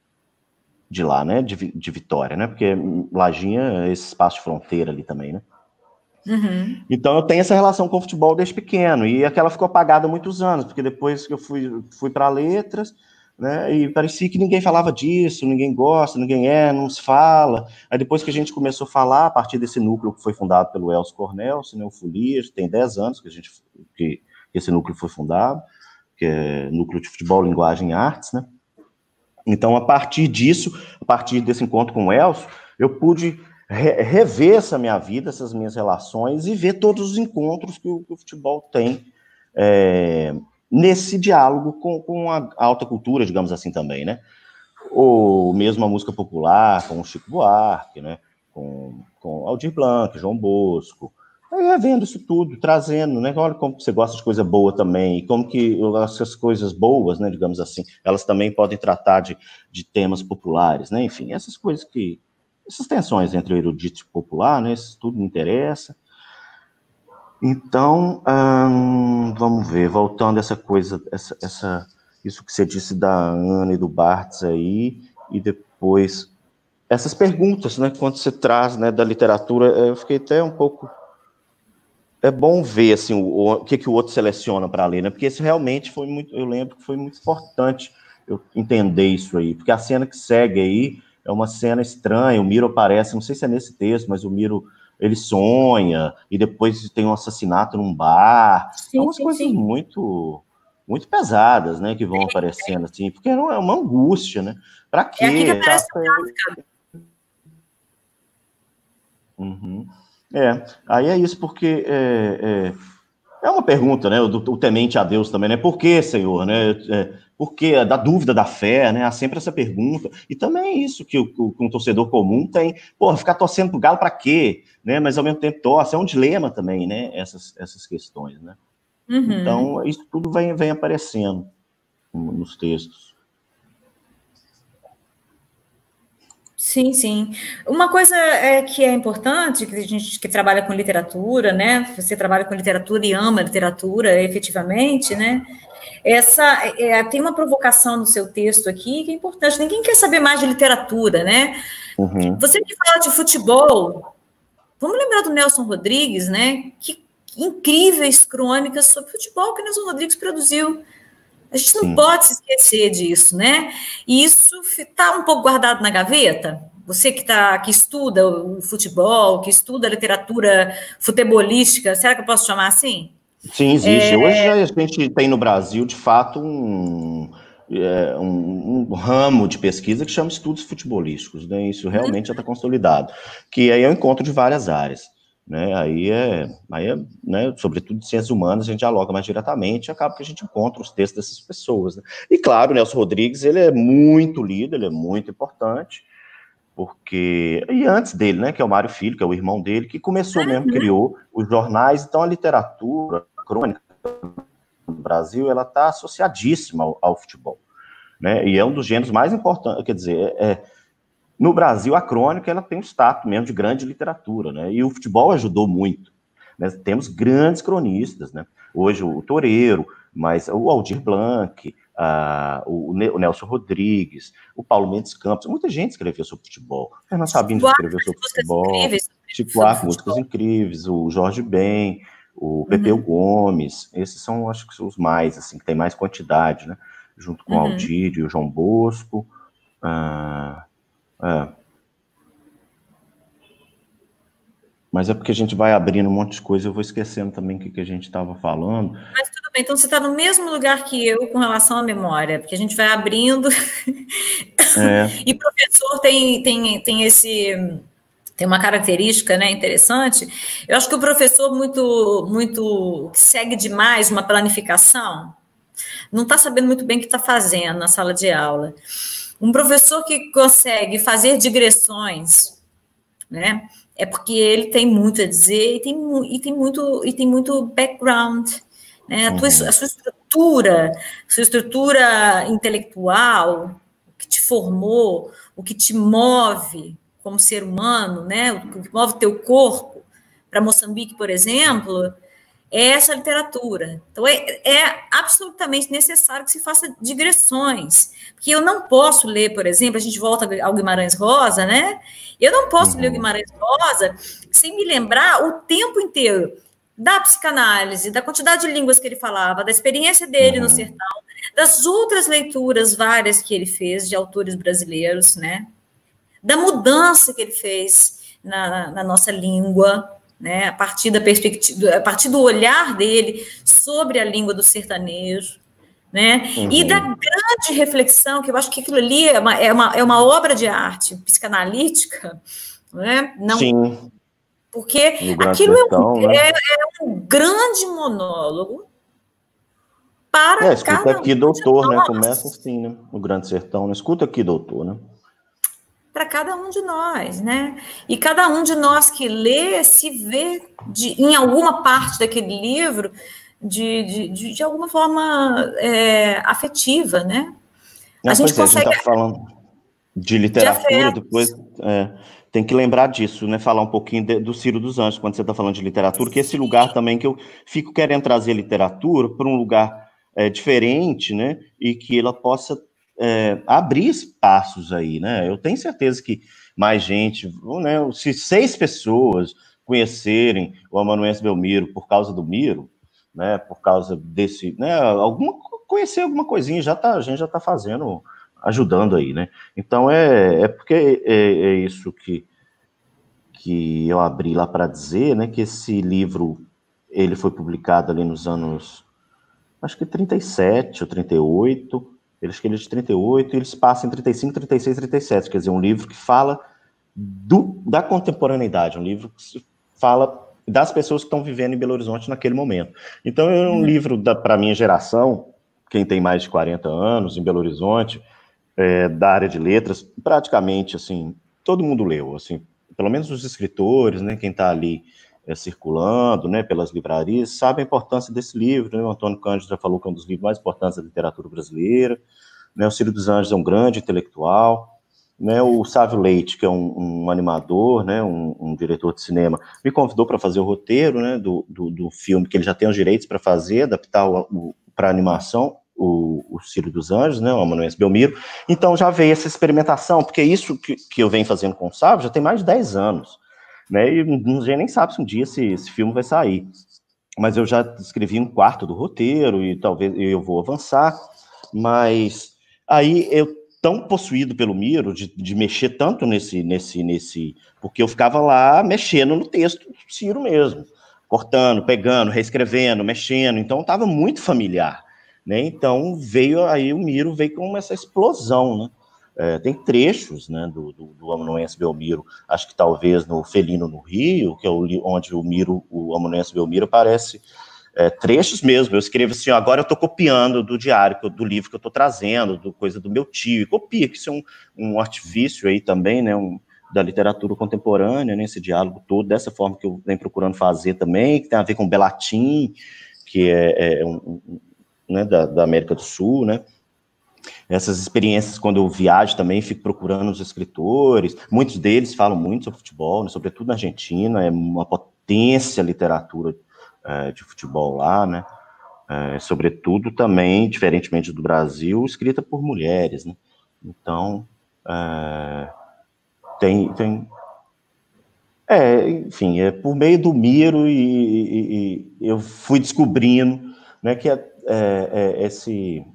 de lá, né? De, de Vitória, né? Porque Lajinha é esse espaço de fronteira ali também, né? Uhum. Então eu tenho essa relação com o futebol desde pequeno, e aquela ficou apagada há muitos anos, porque depois que eu fui, fui para letras, né, e parecia que ninguém falava disso, ninguém gosta, ninguém é, não se fala. Aí depois que a gente começou a falar, a partir desse núcleo que foi fundado pelo Elcio Cornelcio, né, o Folia, tem dez anos que, a gente, que esse núcleo foi fundado, que é Núcleo de Futebol, Linguagem e Artes, né? Então, a partir disso, a partir desse encontro com o Elcio, eu pude re rever essa minha vida, essas minhas relações, e ver todos os encontros que o, que o futebol tem é, nesse diálogo com, com a alta cultura, digamos assim, também, né? Ou mesmo a música popular, com o Chico Buarque, né? Com, com Aldir Blanc, João Bosco. Aí é vendo isso tudo, trazendo, né? Olha como você gosta de coisa boa também, e como que essas coisas boas, né, digamos assim, elas também podem tratar de, de temas populares, né? Enfim, essas coisas que... Essas tensões entre o erudito e o popular, né? Isso tudo me interessa. Então, hum, vamos ver, voltando a essa coisa, essa, essa, isso que você disse da Ana e do Barthes aí, e depois essas perguntas, né? Quando você traz, né, da literatura, eu fiquei até um pouco... É bom ver, assim, o, o que, que o outro seleciona para ler, né? Porque isso realmente foi muito... Eu lembro que foi muito importante eu entender isso aí, porque a cena que segue aí é uma cena estranha, o Miro aparece, não sei se é nesse texto, mas o Miro, ele sonha, e depois tem um assassinato num bar, sim, é umas sim, coisas sim. muito... muito pesadas, né, que vão é, aparecendo, assim, porque é uma angústia, né? Para quê? É aqui que aparece tá... Uhum. É, aí é isso, porque é, é, é uma pergunta, né, o, o temente a Deus também, né, por que, Senhor, né, é, por que, da dúvida da fé, né, há sempre essa pergunta, e também é isso que o, o, um torcedor comum tem, pô, ficar torcendo pro Galo pra quê, né, mas ao mesmo tempo torce, é um dilema também, né, essas, essas questões, né, uhum. Então isso tudo vem, vem aparecendo nos textos. Sim, sim. Uma coisa é, que é importante, que a gente que trabalha com literatura, né? Você trabalha com literatura e ama literatura, efetivamente, né? Essa é, tem uma provocação no seu texto aqui que é importante. Ninguém quer saber mais de literatura, né? Uhum. Você que fala de futebol, vamos lembrar do Nelson Rodrigues, né? Que incríveis crônicas sobre futebol que o Nelson Rodrigues produziu. A gente não Sim. pode se esquecer disso, né? E isso está um pouco guardado na gaveta. Você que, tá, que estuda o futebol, que estuda a literatura futebolística, será que eu posso chamar assim? Sim, existe. É... Hoje a gente tem no Brasil, de fato, um, é, um, um ramo de pesquisa que chama estudos futebolísticos, né? Isso realmente já está consolidado. Que aí é o encontro de várias áreas. Né, aí é, aí é né, sobretudo de ciências humanas, a gente dialoga mais diretamente e acaba que a gente encontra os textos dessas pessoas. Né? E claro, o Nelson Rodrigues, ele é muito lido, ele é muito importante, porque, e antes dele, né, que é o Mário Filho, que é o irmão dele, que começou mesmo, criou os jornais, então a literatura, a crônica no Brasil, ela está associadíssima ao, ao futebol, né, e é um dos gêneros mais importantes, quer dizer, é, no Brasil, a crônica ela tem um status mesmo de grande literatura, né? E o futebol ajudou muito. Né? Temos grandes cronistas, né? Hoje o Toreiro, mas o Aldir Blanc, a, o, o Nelson Rodrigues, o Paulo Mendes Campos, muita gente escreveu sobre futebol. O Fernando Sabino escreveu sobre futebol, Chico Buarque, músicas incríveis, o Jorge Ben, o Pepeu uhum. Gomes, esses são, acho que são os mais, assim, que tem mais quantidade, né? Junto com uhum. o Aldir e o João Bosco. Ah, É. Mas é porque a gente vai abrindo um monte de coisa, eu vou esquecendo também o que, que a gente estava falando. Mas tudo bem, então você está no mesmo lugar que eu com relação à memória, porque a gente vai abrindo. É. E professor tem, tem, tem esse... Tem uma característica, né, interessante. Eu acho que o professor muito, muito segue demais uma planificação, não está sabendo muito bem o que está fazendo na sala de aula. Um professor que consegue fazer digressões, né, é porque ele tem muito a dizer e tem, e tem, muito, e tem muito background, né, a, tua, a sua estrutura, a sua estrutura intelectual, o que te formou, o que te move como ser humano, né, o que move o teu corpo. Para Moçambique, por exemplo, é essa literatura. Então, é, é absolutamente necessário que se faça digressões, porque eu não posso ler, por exemplo, a gente volta ao Guimarães Rosa, né? Eu não posso uhum. ler o Guimarães Rosa sem me lembrar o tempo inteiro da psicanálise, da quantidade de línguas que ele falava, da experiência dele uhum. no sertão, das outras leituras várias que ele fez de autores brasileiros, né? Da mudança que ele fez na, na nossa língua, né, a partir da perspectiva, a partir do olhar dele sobre a língua do sertanejo, né, uhum. e da grande reflexão, que eu acho que aquilo ali é uma, é uma, é uma obra de arte psicanalítica, né, não, Sim. porque aquilo sertão, é, um, né? é, é um grande monólogo para é, escuta cada aqui, um doutor, né, começa assim, né, no Grande Sertão, né? Escuta aqui, doutor, né. Para cada um de nós, né? E cada um de nós que lê se vê de, em alguma parte daquele livro de, de, de, de alguma forma é, afetiva, né? Não, a gente consegue... É, a gente está falando de literatura, de depois é, tem que lembrar disso, né? Falar um pouquinho de, do Ciro dos Anjos, quando você está falando de literatura, que é esse lugar também que eu fico querendo trazer literatura para um lugar é, diferente, né? E que ela possa É, abrir espaços aí, né? Eu tenho certeza que mais gente, né? Se seis pessoas conhecerem o Amanuense Belmiro por causa do Miro, né? Por causa desse, né? Alguma, conhecer alguma coisinha, já tá, a gente já está fazendo, ajudando aí, né? Então é, é porque é, é isso que, que eu abri lá para dizer, né? Que esse livro ele foi publicado ali nos anos, acho que trinta e sete ou trinta e oito. Eles que ele é de trinta e oito, e eles passam em trinta e cinco, trinta e seis, trinta e sete, quer dizer, um livro que fala do, da contemporaneidade, um livro que fala das pessoas que estão vivendo em Belo Horizonte naquele momento. Então, é um livro para a minha geração, quem tem mais de quarenta anos em Belo Horizonte, é, da área de letras, praticamente, assim, todo mundo leu, assim, pelo menos os escritores, né, quem está ali é, circulando, né, pelas livrarias, sabe a importância desse livro, né? O Antônio Cândido já falou que é um dos livros mais importantes da literatura brasileira, né? O Ciro dos Anjos é um grande intelectual, né? O Sávio Leite, que é um, um animador, né, um, um diretor de cinema, me convidou para fazer o roteiro, né, do, do, do filme, que ele já tem os direitos para fazer, adaptar para animação, o, o Ciro dos Anjos, né, o Amanuense Belmiro. Então já veio essa experimentação, porque isso que, que eu venho fazendo com o Sávio já tem mais de dez anos, né, e a gente nem sabe se um dia esse, esse filme vai sair. Mas eu já escrevi um quarto do roteiro, e talvez eu vou avançar, mas aí eu tão possuído pelo Miro, de, de mexer tanto nesse, nesse, nesse... Porque eu ficava lá mexendo no texto do Ciro mesmo, cortando, pegando, reescrevendo, mexendo, então estava muito familiar, né? Então veio aí, o Miro veio com essa explosão, né? É, tem trechos, né, do, do, do Amanuense Belmiro, acho que talvez no Felino no Rio, que é o, onde o Miro, o Amanuense Belmiro aparece... É, trechos mesmo, eu escrevo assim, ó, agora eu estou copiando do diário, do livro que eu estou trazendo, do coisa do meu tio, e copia, que isso é um, um artifício aí também, né, um, da literatura contemporânea, né, esse diálogo todo, dessa forma que eu venho procurando fazer também, que tem a ver com Belatin, que é, é um, um, né, da, da América do Sul, né, essas experiências, quando eu viajo também, fico procurando os escritores, muitos deles falam muito sobre futebol, né, sobretudo na Argentina, é uma potência a literatura de futebol lá, né, é, sobretudo também, diferentemente do Brasil, escrita por mulheres, né, então, é, tem, tem, é, enfim, é por meio do Miro e, e, e eu fui descobrindo, né, que é, é, é esse,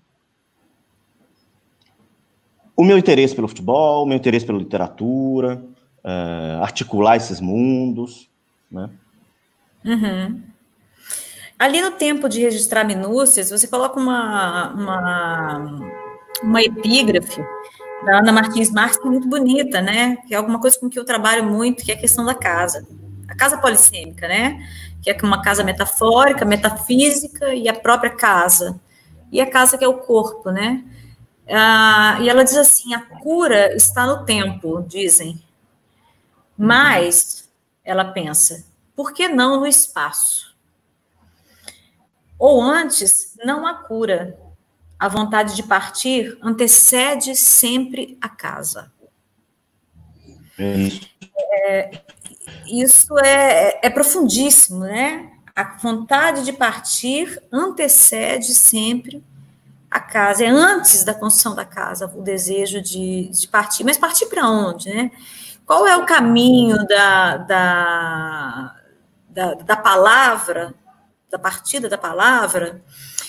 o meu interesse pelo futebol, o meu interesse pela literatura, é, articular esses mundos, né. Uhum. Ali no tempo de registrar minúcias, você coloca uma, uma, uma epígrafe da Ana Martins Marques, que é muito bonita, né? Que é alguma coisa com que eu trabalho muito, que é a questão da casa. A casa polissêmica, né? Que é uma casa metafórica, metafísica e a própria casa. E a casa que é o corpo, né? Ah, e ela diz assim, a cura está no tempo, dizem. Mas, ela pensa, por que não no espaço? Ou antes, não há cura. A vontade de partir antecede sempre a casa. É isso. É, isso é, é profundíssimo, né? A vontade de partir antecede sempre a casa. É antes da construção da casa o desejo de, de partir. Mas partir para onde, né? Qual é o caminho da, da, da, da palavra, da partida da palavra,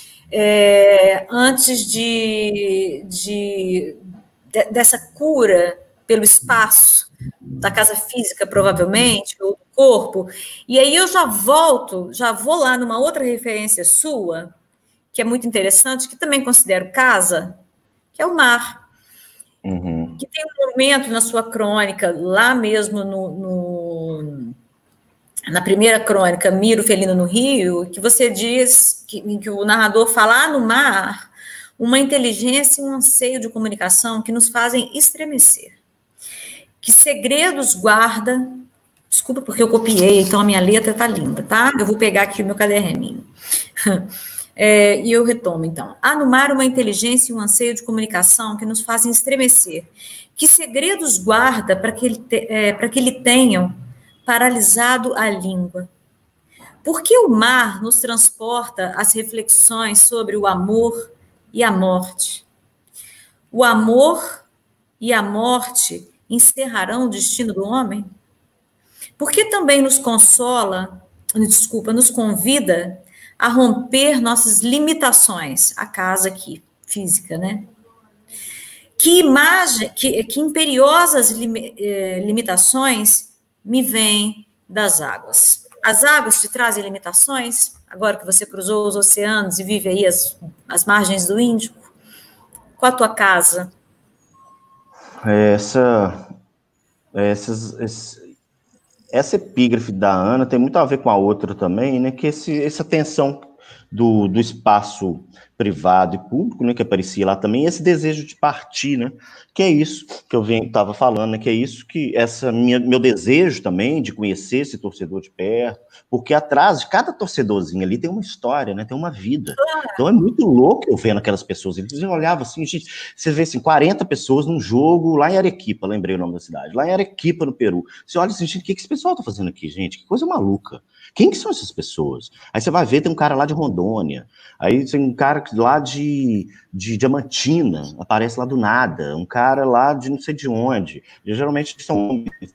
é, antes de, de, de, dessa cura pelo espaço da casa física, provavelmente, ou do corpo? E aí eu já volto, já vou lá numa outra referência sua, que é muito interessante, que também considero casa, que é o mar. Uhum. Que tem um momento na sua crônica, lá mesmo no, no na primeira crônica, Miro Felino no Rio, que você diz, que, que o narrador fala, ah, no mar, uma inteligência e um anseio de comunicação que nos fazem estremecer. Que segredos guarda, desculpa porque eu copiei, então a minha letra tá linda, tá? Eu vou pegar aqui o meu caderninho. É, e eu retomo, então. Há no mar uma inteligência e um anseio de comunicação que nos fazem estremecer. Que segredos guarda para que, ele te, é, para que lhe tenham paralisado a língua? Por que o mar nos transporta às reflexões sobre o amor e a morte? O amor e a morte encerrarão o destino do homem? Por que também nos consola, desculpa, nos convida a romper nossas limitações, a casa aqui, física, né? Que imagem, que, que imperiosas lim, eh, limitações me vêm das águas. As águas te trazem limitações, agora que você cruzou os oceanos e vive aí as, as margens do Índico? Qual a tua casa? Essa, essas, esses, essa epígrafe da Ana tem muito a ver com a outra também, né? Que esse, essa tensão do, do espaço privado e público, né? Que aparecia lá também, esse desejo de partir, né? Que é isso que eu estava falando, né? Que é isso que essa minha, meu desejo também de conhecer esse torcedor de perto, porque atrás de cada torcedorzinho ali tem uma história, né? Tem uma vida. Então é muito louco eu vendo aquelas pessoas. Eles olhavam assim, gente, você vê assim, quarenta pessoas num jogo lá em Arequipa, lembrei o nome da cidade, lá em Arequipa, no Peru. Você olha assim, gente, o que, que esse pessoal tá fazendo aqui, gente? Que coisa maluca. Quem que são essas pessoas? Aí você vai ver, tem um cara lá de Rondônia, aí tem um cara lá de, de Diamantina, aparece lá do nada, um cara lá de não sei de onde. E, geralmente são homens.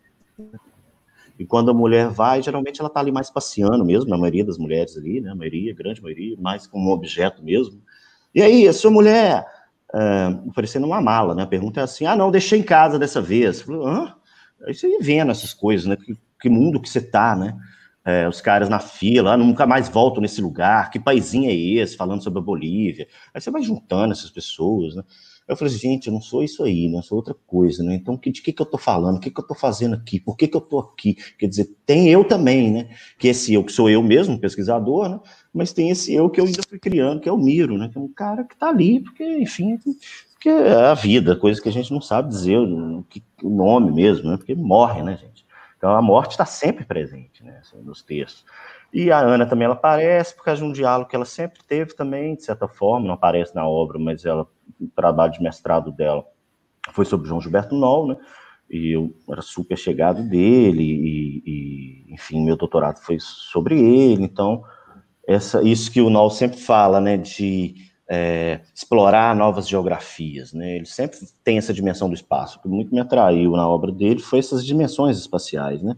E quando a mulher vai, geralmente ela tá ali mais passeando mesmo, a maioria das mulheres ali, né? A maioria, a grande maioria, mais como um objeto mesmo. E aí, a sua mulher, uh, oferecendo uma mala, né? A pergunta é assim, ah, não, deixei em casa dessa vez. Falei, hã? Aí você ia vendo essas coisas, né? Que, que mundo que você tá, né? É, os caras na fila, ah, nunca mais voltam nesse lugar, que paizinho é esse, falando sobre a Bolívia. Aí você vai juntando essas pessoas, né? Eu falei, gente, eu não sou isso aí, né? Eu sou outra coisa, né? Então, de que que eu tô falando? O que que eu tô fazendo aqui? Por que que eu tô aqui? Quer dizer, tem eu também, né? Que esse eu, que sou eu mesmo, pesquisador, né? Mas tem esse eu que eu ainda fui criando, que é o Miro, né? Que é um cara que tá ali, porque, enfim, porque é a vida, coisa que a gente não sabe dizer o, o nome mesmo, né? Porque morre, né, gente? Então, a morte está sempre presente, né? Assim, nos textos. E a Ana também, ela aparece por causa de um diálogo que ela sempre teve também, de certa forma, não aparece na obra, mas ela, o trabalho de mestrado dela foi sobre João Gilberto Noll, né? E eu era super chegado dele, e, e enfim, meu doutorado foi sobre ele. Então, essa, isso que o Noll sempre fala, né, de é, explorar novas geografias, né? Ele sempre tem essa dimensão do espaço. O que muito me atraiu na obra dele foi essas dimensões espaciais, né?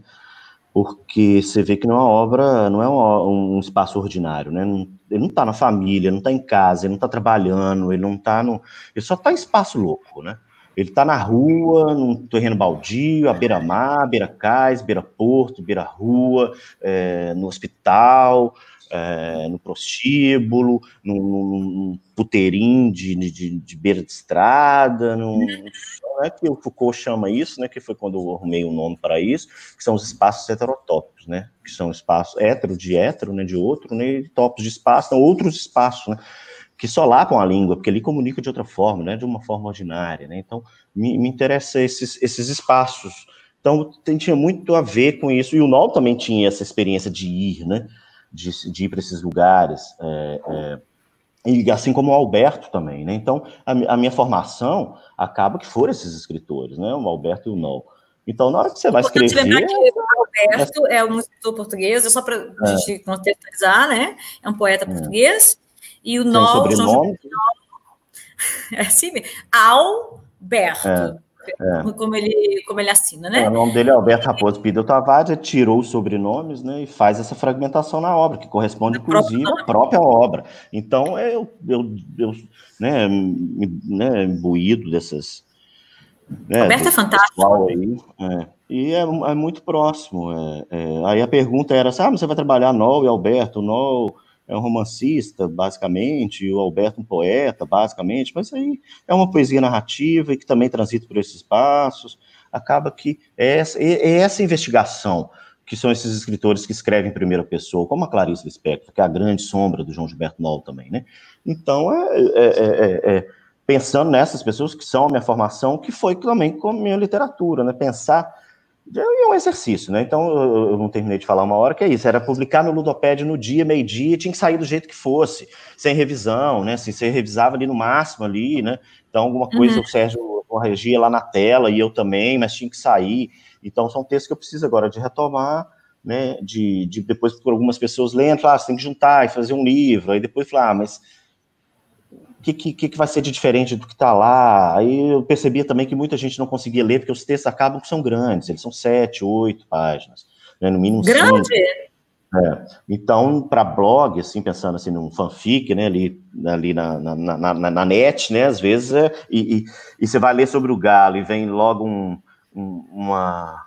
Porque você vê que não é uma obra, não é um, um espaço ordinário, né? Não, ele não está na família, não está em casa, ele não está trabalhando, ele não está no. Ele só está em espaço louco, né? Ele está na rua, num terreno baldio, à beira-mar, beira-cais, beira-porto, beira-rua, é, no hospital, é, no prostíbulo, num, num puteirinho de, de, de beira de estrada, num, não é que o Foucault chama isso, né, que foi quando eu arrumei um nome para isso, que são os espaços heterotópicos, né, que são espaços hétero de hétero, né, de outro, né, e tópicos de espaço, são outros espaços, né, que solapam a língua, porque ali comunica de outra forma, né, de uma forma ordinária, né, então me, me interessa esses, esses espaços, então tem, tinha muito a ver com isso, e o Noll também tinha essa experiência de ir, né, de, de ir para esses lugares, é, é, e assim como o Alberto também, né? Então, a, a minha formação acaba que foram esses escritores, né? O Alberto e o Noll. Então, na hora que você vai escrever... lembrar que o Alberto é um escritor português, só para a é. gente contextualizar, né? É um poeta é. português. E o Sem Noll... sobrenome. É assim mesmo. Alberto. É. É. Como, ele, como ele assina, né? É, o nome dele é Alberto Raposo Pidel Tavares, tirou os sobrenomes, né, e faz essa fragmentação na obra, que corresponde, inclusive, à própria obra. Então, eu, eu, eu né, né, imbuído dessas... Né, Alberto é fantástico. Aí, é, e é, é muito próximo. É, é, aí a pergunta era, sabe, ah, você vai trabalhar Noll e Alberto? O Noll é um romancista, basicamente, e o Alberto um poeta, basicamente, mas aí é uma poesia narrativa e que também transita por esses espaços. Acaba que é essa, é essa investigação que são esses escritores que escrevem em primeira pessoa, como a Clarice Lispector, que é a grande sombra do João Gilberto Noll também, né? Então, é, é, é, é pensando nessas pessoas que são a minha formação, que foi também com a minha literatura, né? Pensar é um exercício, né? Então, eu, eu não terminei de falar uma hora, que é isso, era publicar no Ludopédia no dia, meio-dia, tinha que sair do jeito que fosse, sem revisão, né? Assim, você revisava ali no máximo, ali, né? Então, alguma coisa uhum. o Sérgio corrigia lá na tela, e eu também, mas tinha que sair. Então, são textos que eu preciso agora de retomar, né? De, de depois, por algumas pessoas lendo, ah, você tem que juntar e fazer um livro, aí depois falar, ah, mas o que, que, que vai ser de diferente do que está lá? Aí eu percebia também que muita gente não conseguia ler, porque os textos acabam que são grandes, eles são sete, oito páginas, né, no mínimo Grande? cinco. É. Então, para blog, assim, pensando assim, num fanfic, né, ali, ali na, na, na, na, na net, né, às vezes, é, e, e, e você vai ler sobre o Galo e vem logo um, um, uma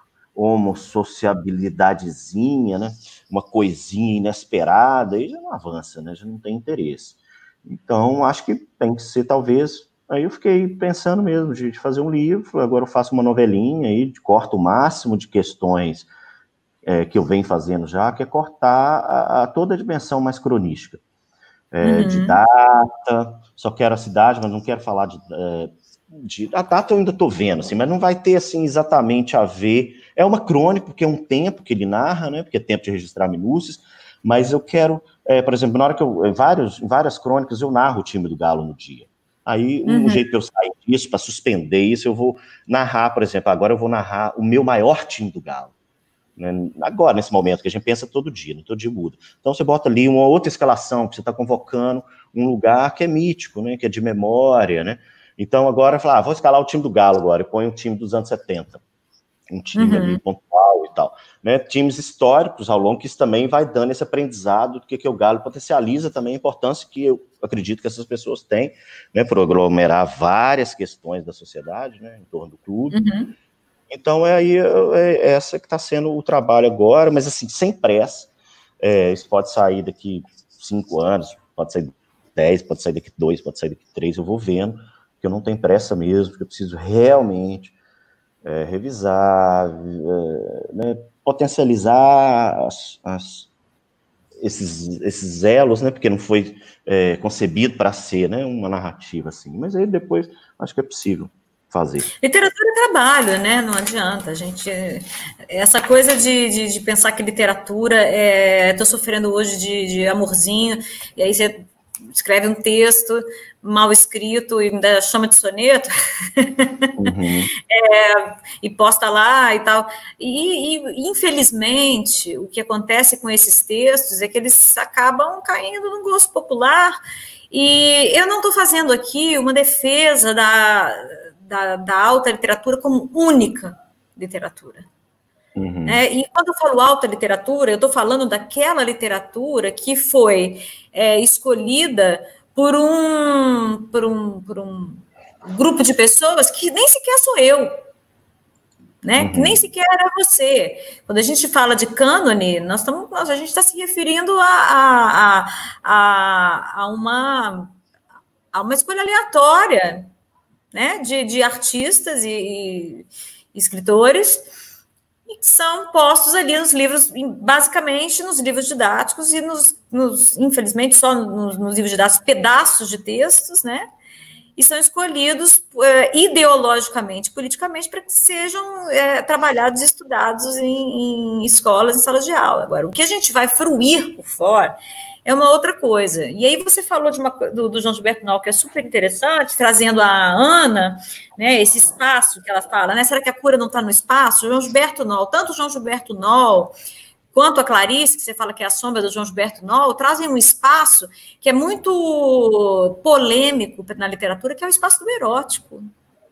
homossociabilidadezinha, né, uma coisinha inesperada, aí já não avança, né, já não tem interesse. Então, acho que tem que ser, talvez, Aí eu fiquei pensando mesmo de, de fazer um livro, agora eu faço uma novelinha aí, corto o máximo de questões é, que eu venho fazendo já, que é cortar a, a toda a dimensão mais cronística. É, uhum. De data, só quero a cidade, mas não quero falar de... É, de a data eu ainda estou vendo, assim, mas não vai ter assim, exatamente a ver... É uma crônica, porque é um tempo que ele narra, né, porque é tempo de registrar minúcias, mas eu quero, é, por exemplo, na hora que eu... Em, vários, em várias crônicas eu narro o time do Galo no dia. Aí, um uhum. jeito de eu sair disso, para suspender isso, eu vou narrar, por exemplo, agora eu vou narrar o meu maior time do Galo. Né? Agora, nesse momento, que a gente pensa todo dia, né? Todo dia muda. Então, você bota ali uma outra escalação, que você está convocando um lugar que é mítico, né? Que é de memória, né? Então, agora, fala, ah, vou escalar o time do Galo agora, e põe um time dos anos setenta. Um time uhum. ali pontual e tal. Né? Times históricos ao longo, que isso também vai dando esse aprendizado do que, que o Galo potencializa também a importância que eu acredito que essas pessoas têm, né? Por aglomerar várias questões da sociedade, né? Em torno do clube. Uhum. Então, é aí é essa que está sendo o trabalho agora, mas assim, sem pressa. É, isso pode sair daqui cinco anos, pode sair dez, pode sair daqui dois, pode sair daqui três, eu vou vendo, porque eu não tenho pressa mesmo, porque eu preciso realmente é, revisar, é, né, potencializar as, as, esses, esses elos, né, porque não foi é, concebido para ser, né, uma narrativa assim, mas aí depois acho que é possível fazer. Literatura é trabalho, né? Não adianta. A gente. Essa coisa de, de, de pensar que literatura é. Estou sofrendo hoje de, de amorzinho, e aí você escreve um texto mal escrito e ainda chama de soneto, uhum. é, e posta lá e tal. E, e, infelizmente, o que acontece com esses textos é que eles acabam caindo no gosto popular. E eu não estou fazendo aqui uma defesa da. Da, da alta literatura como única literatura. Uhum. É, e quando eu falo alta literatura, eu estou falando daquela literatura que foi é, escolhida por um, por, um, por um grupo de pessoas que nem sequer sou eu, né? Uhum. Que nem sequer era você. Quando a gente fala de cânone, nós estamos, a gente está se referindo a, a, a, a, uma, a uma escolha aleatória, né, de, de artistas e, e escritores, e que são postos ali nos livros, basicamente nos livros didáticos e, nos, nos infelizmente, só nos, nos livros didáticos, pedaços de textos, né, e são escolhidos é, ideologicamente, politicamente, para que sejam é, trabalhados e estudados em, em escolas, em salas de aula. Agora, o que a gente vai fruir por fora é uma outra coisa. E aí você falou de uma, do, do João Gilberto Noll, que é super interessante, trazendo a Ana, né, esse espaço que ela fala, né, será que a cura não está no espaço? João Gilberto Noll, tanto o João Gilberto Noll quanto a Clarice, que você fala que é a sombra do João Gilberto Noll, trazem um espaço que é muito polêmico na literatura, que é o espaço do erótico.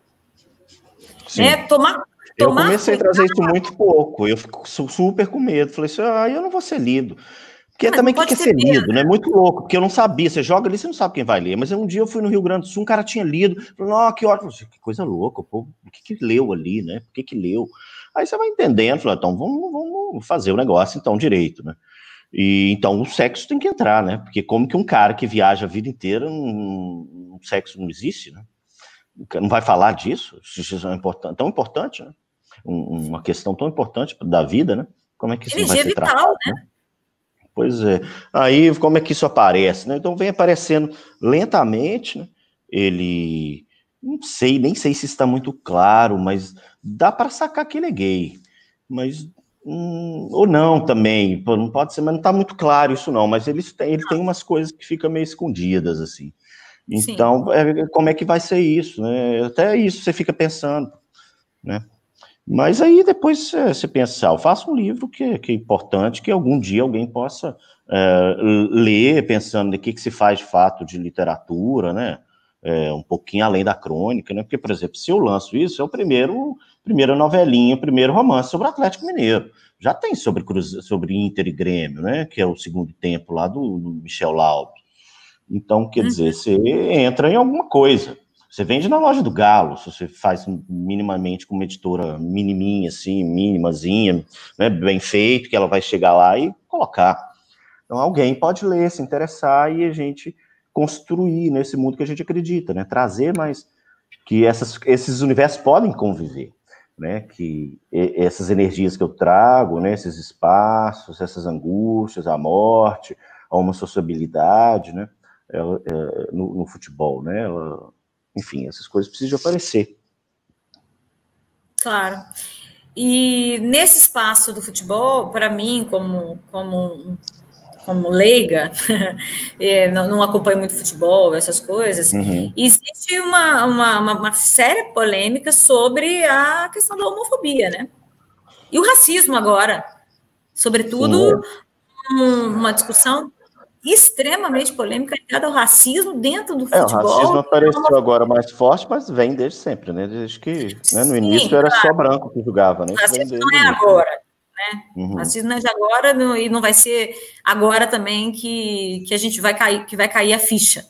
Sim. Né, tomar... Eu comecei a trazer isso muito pouco, eu fico super com medo, falei assim, ah, eu não vou ser lido. Porque também o que é ser lido, né? Muito louco, porque eu não sabia. Você joga ali, você não sabe quem vai ler. Mas um dia eu fui no Rio Grande do Sul, um cara tinha lido. Falei, oh, que ótimo. Que coisa louca, pô. O que que leu ali, né? Por que que leu? Aí você vai entendendo, fala, então vamos, vamos fazer o negócio então direito, né? E então o sexo tem que entrar, né? Porque como que um cara que viaja a vida inteira, um, um sexo não existe, né? Não vai falar disso? Isso é importante, tão importante, né? Um, uma questão tão importante da vida, né? Como é que isso não vai ser tratado, né? né? Pois é. Aí, como é que isso aparece, né? Então, vem aparecendo lentamente, né? Ele, não sei, nem sei se está muito claro, mas dá para sacar que ele é gay. Mas, hum, ou não também, não pode ser, mas não está muito claro isso não, mas ele tem, ele tem umas coisas que ficam meio escondidas, assim. Então, é, como é que vai ser isso, né? Até isso você fica pensando, né? Mas aí depois você pensa, ah, eu faço um livro que, que é importante, que algum dia alguém possa é, ler, pensando no que, que se faz de fato de literatura, né? É, um pouquinho além da crônica, né? Porque, por exemplo, se eu lanço isso, é o primeiro, primeira novelinha, o primeiro romance sobre o Atlético Mineiro. Já tem sobre, sobre Inter e Grêmio, né? Que é o segundo tempo lá do, do Michel Laub. Então, quer uhum. dizer, você entra em alguma coisa. Você vende na loja do Galo, se você faz minimamente com uma editora miniminha, assim, minimazinha, né, bem feito, que ela vai chegar lá e colocar. Então, alguém pode ler, se interessar, e a gente construir nesse mundo que a gente acredita, né? Trazer mais que essas, esses universos podem conviver, né? Que essas energias que eu trago, né? Esses espaços, essas angústias, a morte, a homossociabilidade, né? Ela, é, no, no futebol, né? Ela, enfim, essas coisas precisam aparecer. Claro. E nesse espaço do futebol, para mim, como, como, como leiga, não, não acompanho muito futebol, essas coisas, uhum. existe uma, uma, uma, uma séria polêmica sobre a questão da homofobia, né? E o racismo agora, sobretudo, um, uma discussão extremamente polêmica ligada ao racismo dentro do É, o racismo futebol. apareceu agora mais forte, mas vem desde sempre, né? Desde que, né, no início Sim, era claro. só branco que julgava, né? O Isso vem racismo desde não o é início. agora, né? Uhum. O racismo não é de agora não, e não vai ser agora também que, que a gente vai cair, que vai cair a ficha,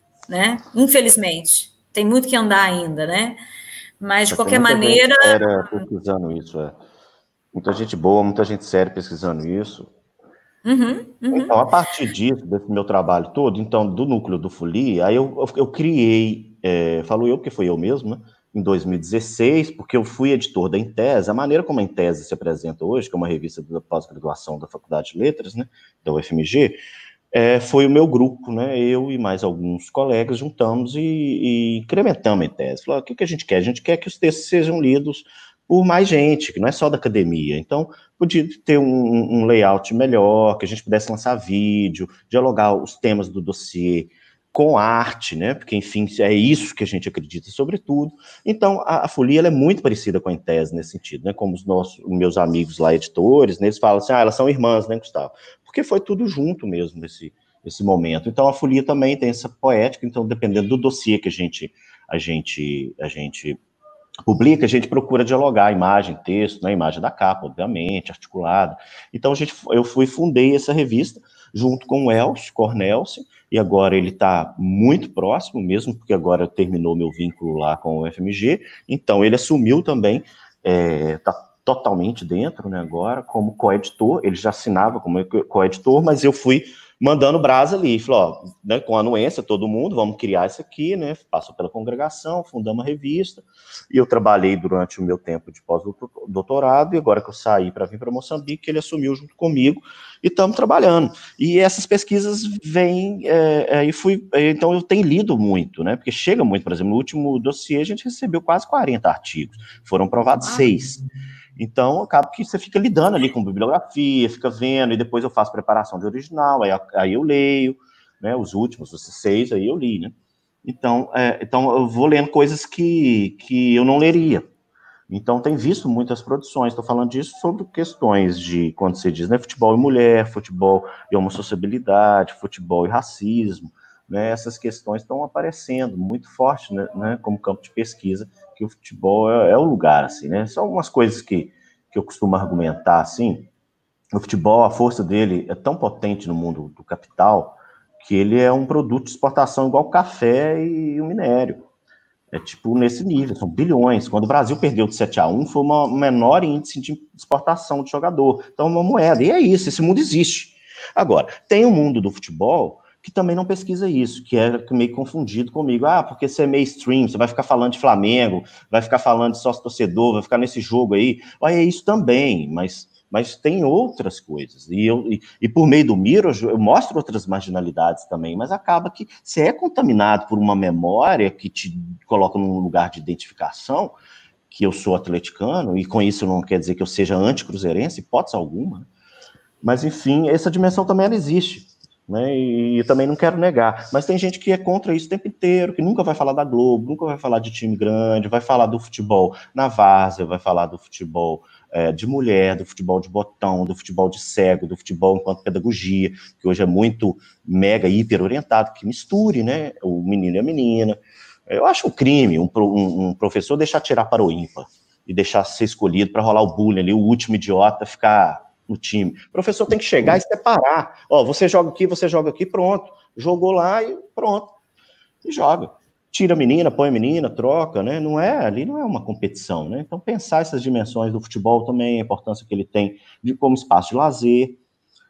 né? Infelizmente. Tem muito que andar ainda, né? Mas, de Mas tem qualquer muita gente maneira... séria pesquisando isso, é. Muita gente boa, muita gente séria pesquisando isso. Uhum, uhum. Então, a partir disso, desse meu trabalho todo, então, do núcleo do Folia, aí eu, eu, eu criei, é, falo eu porque foi eu mesmo, né, em dois mil e dezesseis, porque eu fui editor da Intese, a maneira como a Intese se apresenta hoje, que é uma revista da pós-graduação da Faculdade de Letras, né, da U F M G, é, foi o meu grupo, né, eu e mais alguns colegas juntamos e, e incrementamos a Intese. Falou, o que, que a gente quer? A gente quer que os textos sejam lidos por mais gente, que não é só da academia. Então, podia ter um, um layout melhor, que a gente pudesse lançar vídeo, dialogar os temas do dossiê com arte, né? Porque, enfim, é isso que a gente acredita, sobretudo. Então, a, a Folia ela é muito parecida com a Intese nesse sentido, né? Como os nossos, os meus amigos lá, editores, né? Eles falam assim, ah, elas são irmãs, né, Gustavo? Porque foi tudo junto mesmo nesse, nesse momento. Então, a Folia também tem essa poética, então, dependendo do dossiê que a gente, a gente, a gente publica, a gente procura dialogar imagem, texto, né, imagem da capa, obviamente, articulada. Então, a gente, eu fui e fundei essa revista junto com o Elcio Cornelcio, e agora ele está muito próximo mesmo, porque agora terminou meu vínculo lá com o U F M G, então ele assumiu também, está é, totalmente dentro, né, agora, como coeditor, ele já assinava como coeditor, mas eu fui mandando brasa ali, falou, ó, né, com anuência, todo mundo, vamos criar isso aqui, né, passou pela congregação, fundamos a revista, e eu trabalhei durante o meu tempo de pós-doutorado, e agora que eu saí para vir para Moçambique, ele assumiu junto comigo, e estamos trabalhando. E essas pesquisas vêm, é, é, e fui, então eu tenho lido muito, né, porque chega muito, por exemplo, no último dossiê a gente recebeu quase quarenta artigos, foram aprovados seis. Então, acaba que você fica lidando ali com bibliografia, fica vendo, e depois eu faço preparação de original, aí, aí eu leio, né, os últimos, os seis, aí eu li, né. Então, é, então eu vou lendo coisas que, que eu não leria. Então, tem visto muitas produções, estou falando disso sobre questões de, quando você diz, né, futebol e mulher, futebol e homossociabilidade, futebol e racismo, né, essas questões estão aparecendo muito forte, né, né, como campo de pesquisa, que o futebol é, é o lugar, assim, né, são algumas coisas que, que eu costumo argumentar, assim, o futebol, a força dele é tão potente no mundo do capital, que ele é um produto de exportação igual o café e o minério, é tipo nesse nível, são bilhões, quando o Brasil perdeu de sete a um, foi o menor índice de exportação de jogador, então é uma moeda, e é isso, esse mundo existe. Agora, tem o mundo do futebol, que também não pesquisa isso, que é meio confundido comigo. Ah, porque você é mainstream, você vai ficar falando de Flamengo, vai ficar falando de sócio-torcedor, vai ficar nesse jogo aí. Olha, é isso também, mas, mas tem outras coisas. E, eu, e, e por meio do Miro, eu mostro outras marginalidades também, mas acaba que você é contaminado por uma memória que te coloca num lugar de identificação, que eu sou atleticano, e com isso não quer dizer que eu seja anticruzeirense, hipótese alguma, mas, enfim, essa dimensão também ela existe. Né, e eu também não quero negar, mas tem gente que é contra isso o tempo inteiro, que nunca vai falar da Globo, nunca vai falar de time grande, vai falar do futebol na várzea, vai falar do futebol é, de mulher, do futebol de botão, do futebol de cego, do futebol enquanto pedagogia, que hoje é muito mega, hiper orientado, que misture, né, o menino e a menina. Eu acho um crime um, um, um professor deixar tirar para o ímpar e deixar ser escolhido para rolar o bullying ali, o último idiota ficar no time. O professor tem que chegar e separar. Ó, você joga aqui, você joga aqui, pronto. Jogou lá e pronto. E joga. Tira a menina, põe a menina, troca, né? Não é, ali não é uma competição, né? Então, pensar essas dimensões do futebol também, a importância que ele tem de, como espaço de lazer.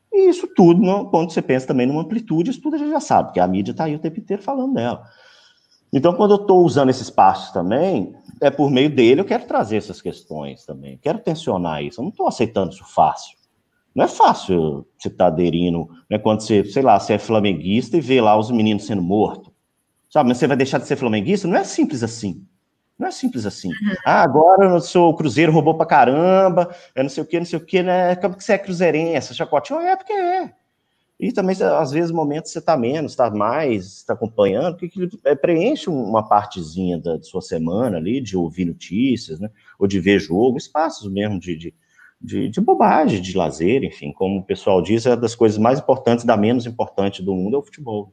E isso tudo, no, quando você pensa também numa amplitude, isso tudo a gente já sabe, porque a mídia está aí o tempo inteiro falando dela. Então, quando eu estou usando esse espaço também, é por meio dele, eu quero trazer essas questões também, quero tensionar isso, eu não estou aceitando isso fácil. Não é fácil você estar tá aderindo, né, quando você, sei lá, você é flamenguista e vê lá os meninos sendo mortos, sabe? Mas você vai deixar de ser flamenguista? Não é simples assim. Não é simples assim. Uhum. Ah, agora o seu Cruzeiro roubou pra caramba, é não sei o que, não sei o que, né? Como que você é cruzeirense? Chacotinho? É, porque é. E também, às vezes, momentos você tá menos, tá mais, tá acompanhando, porque é, preenche uma partezinha da, de sua semana ali, de ouvir notícias, né? Ou de ver jogo, espaços mesmo de, de, de, de bobagem, de lazer, enfim. Como o pessoal diz, é das coisas mais importantes, da menos importante do mundo é o futebol.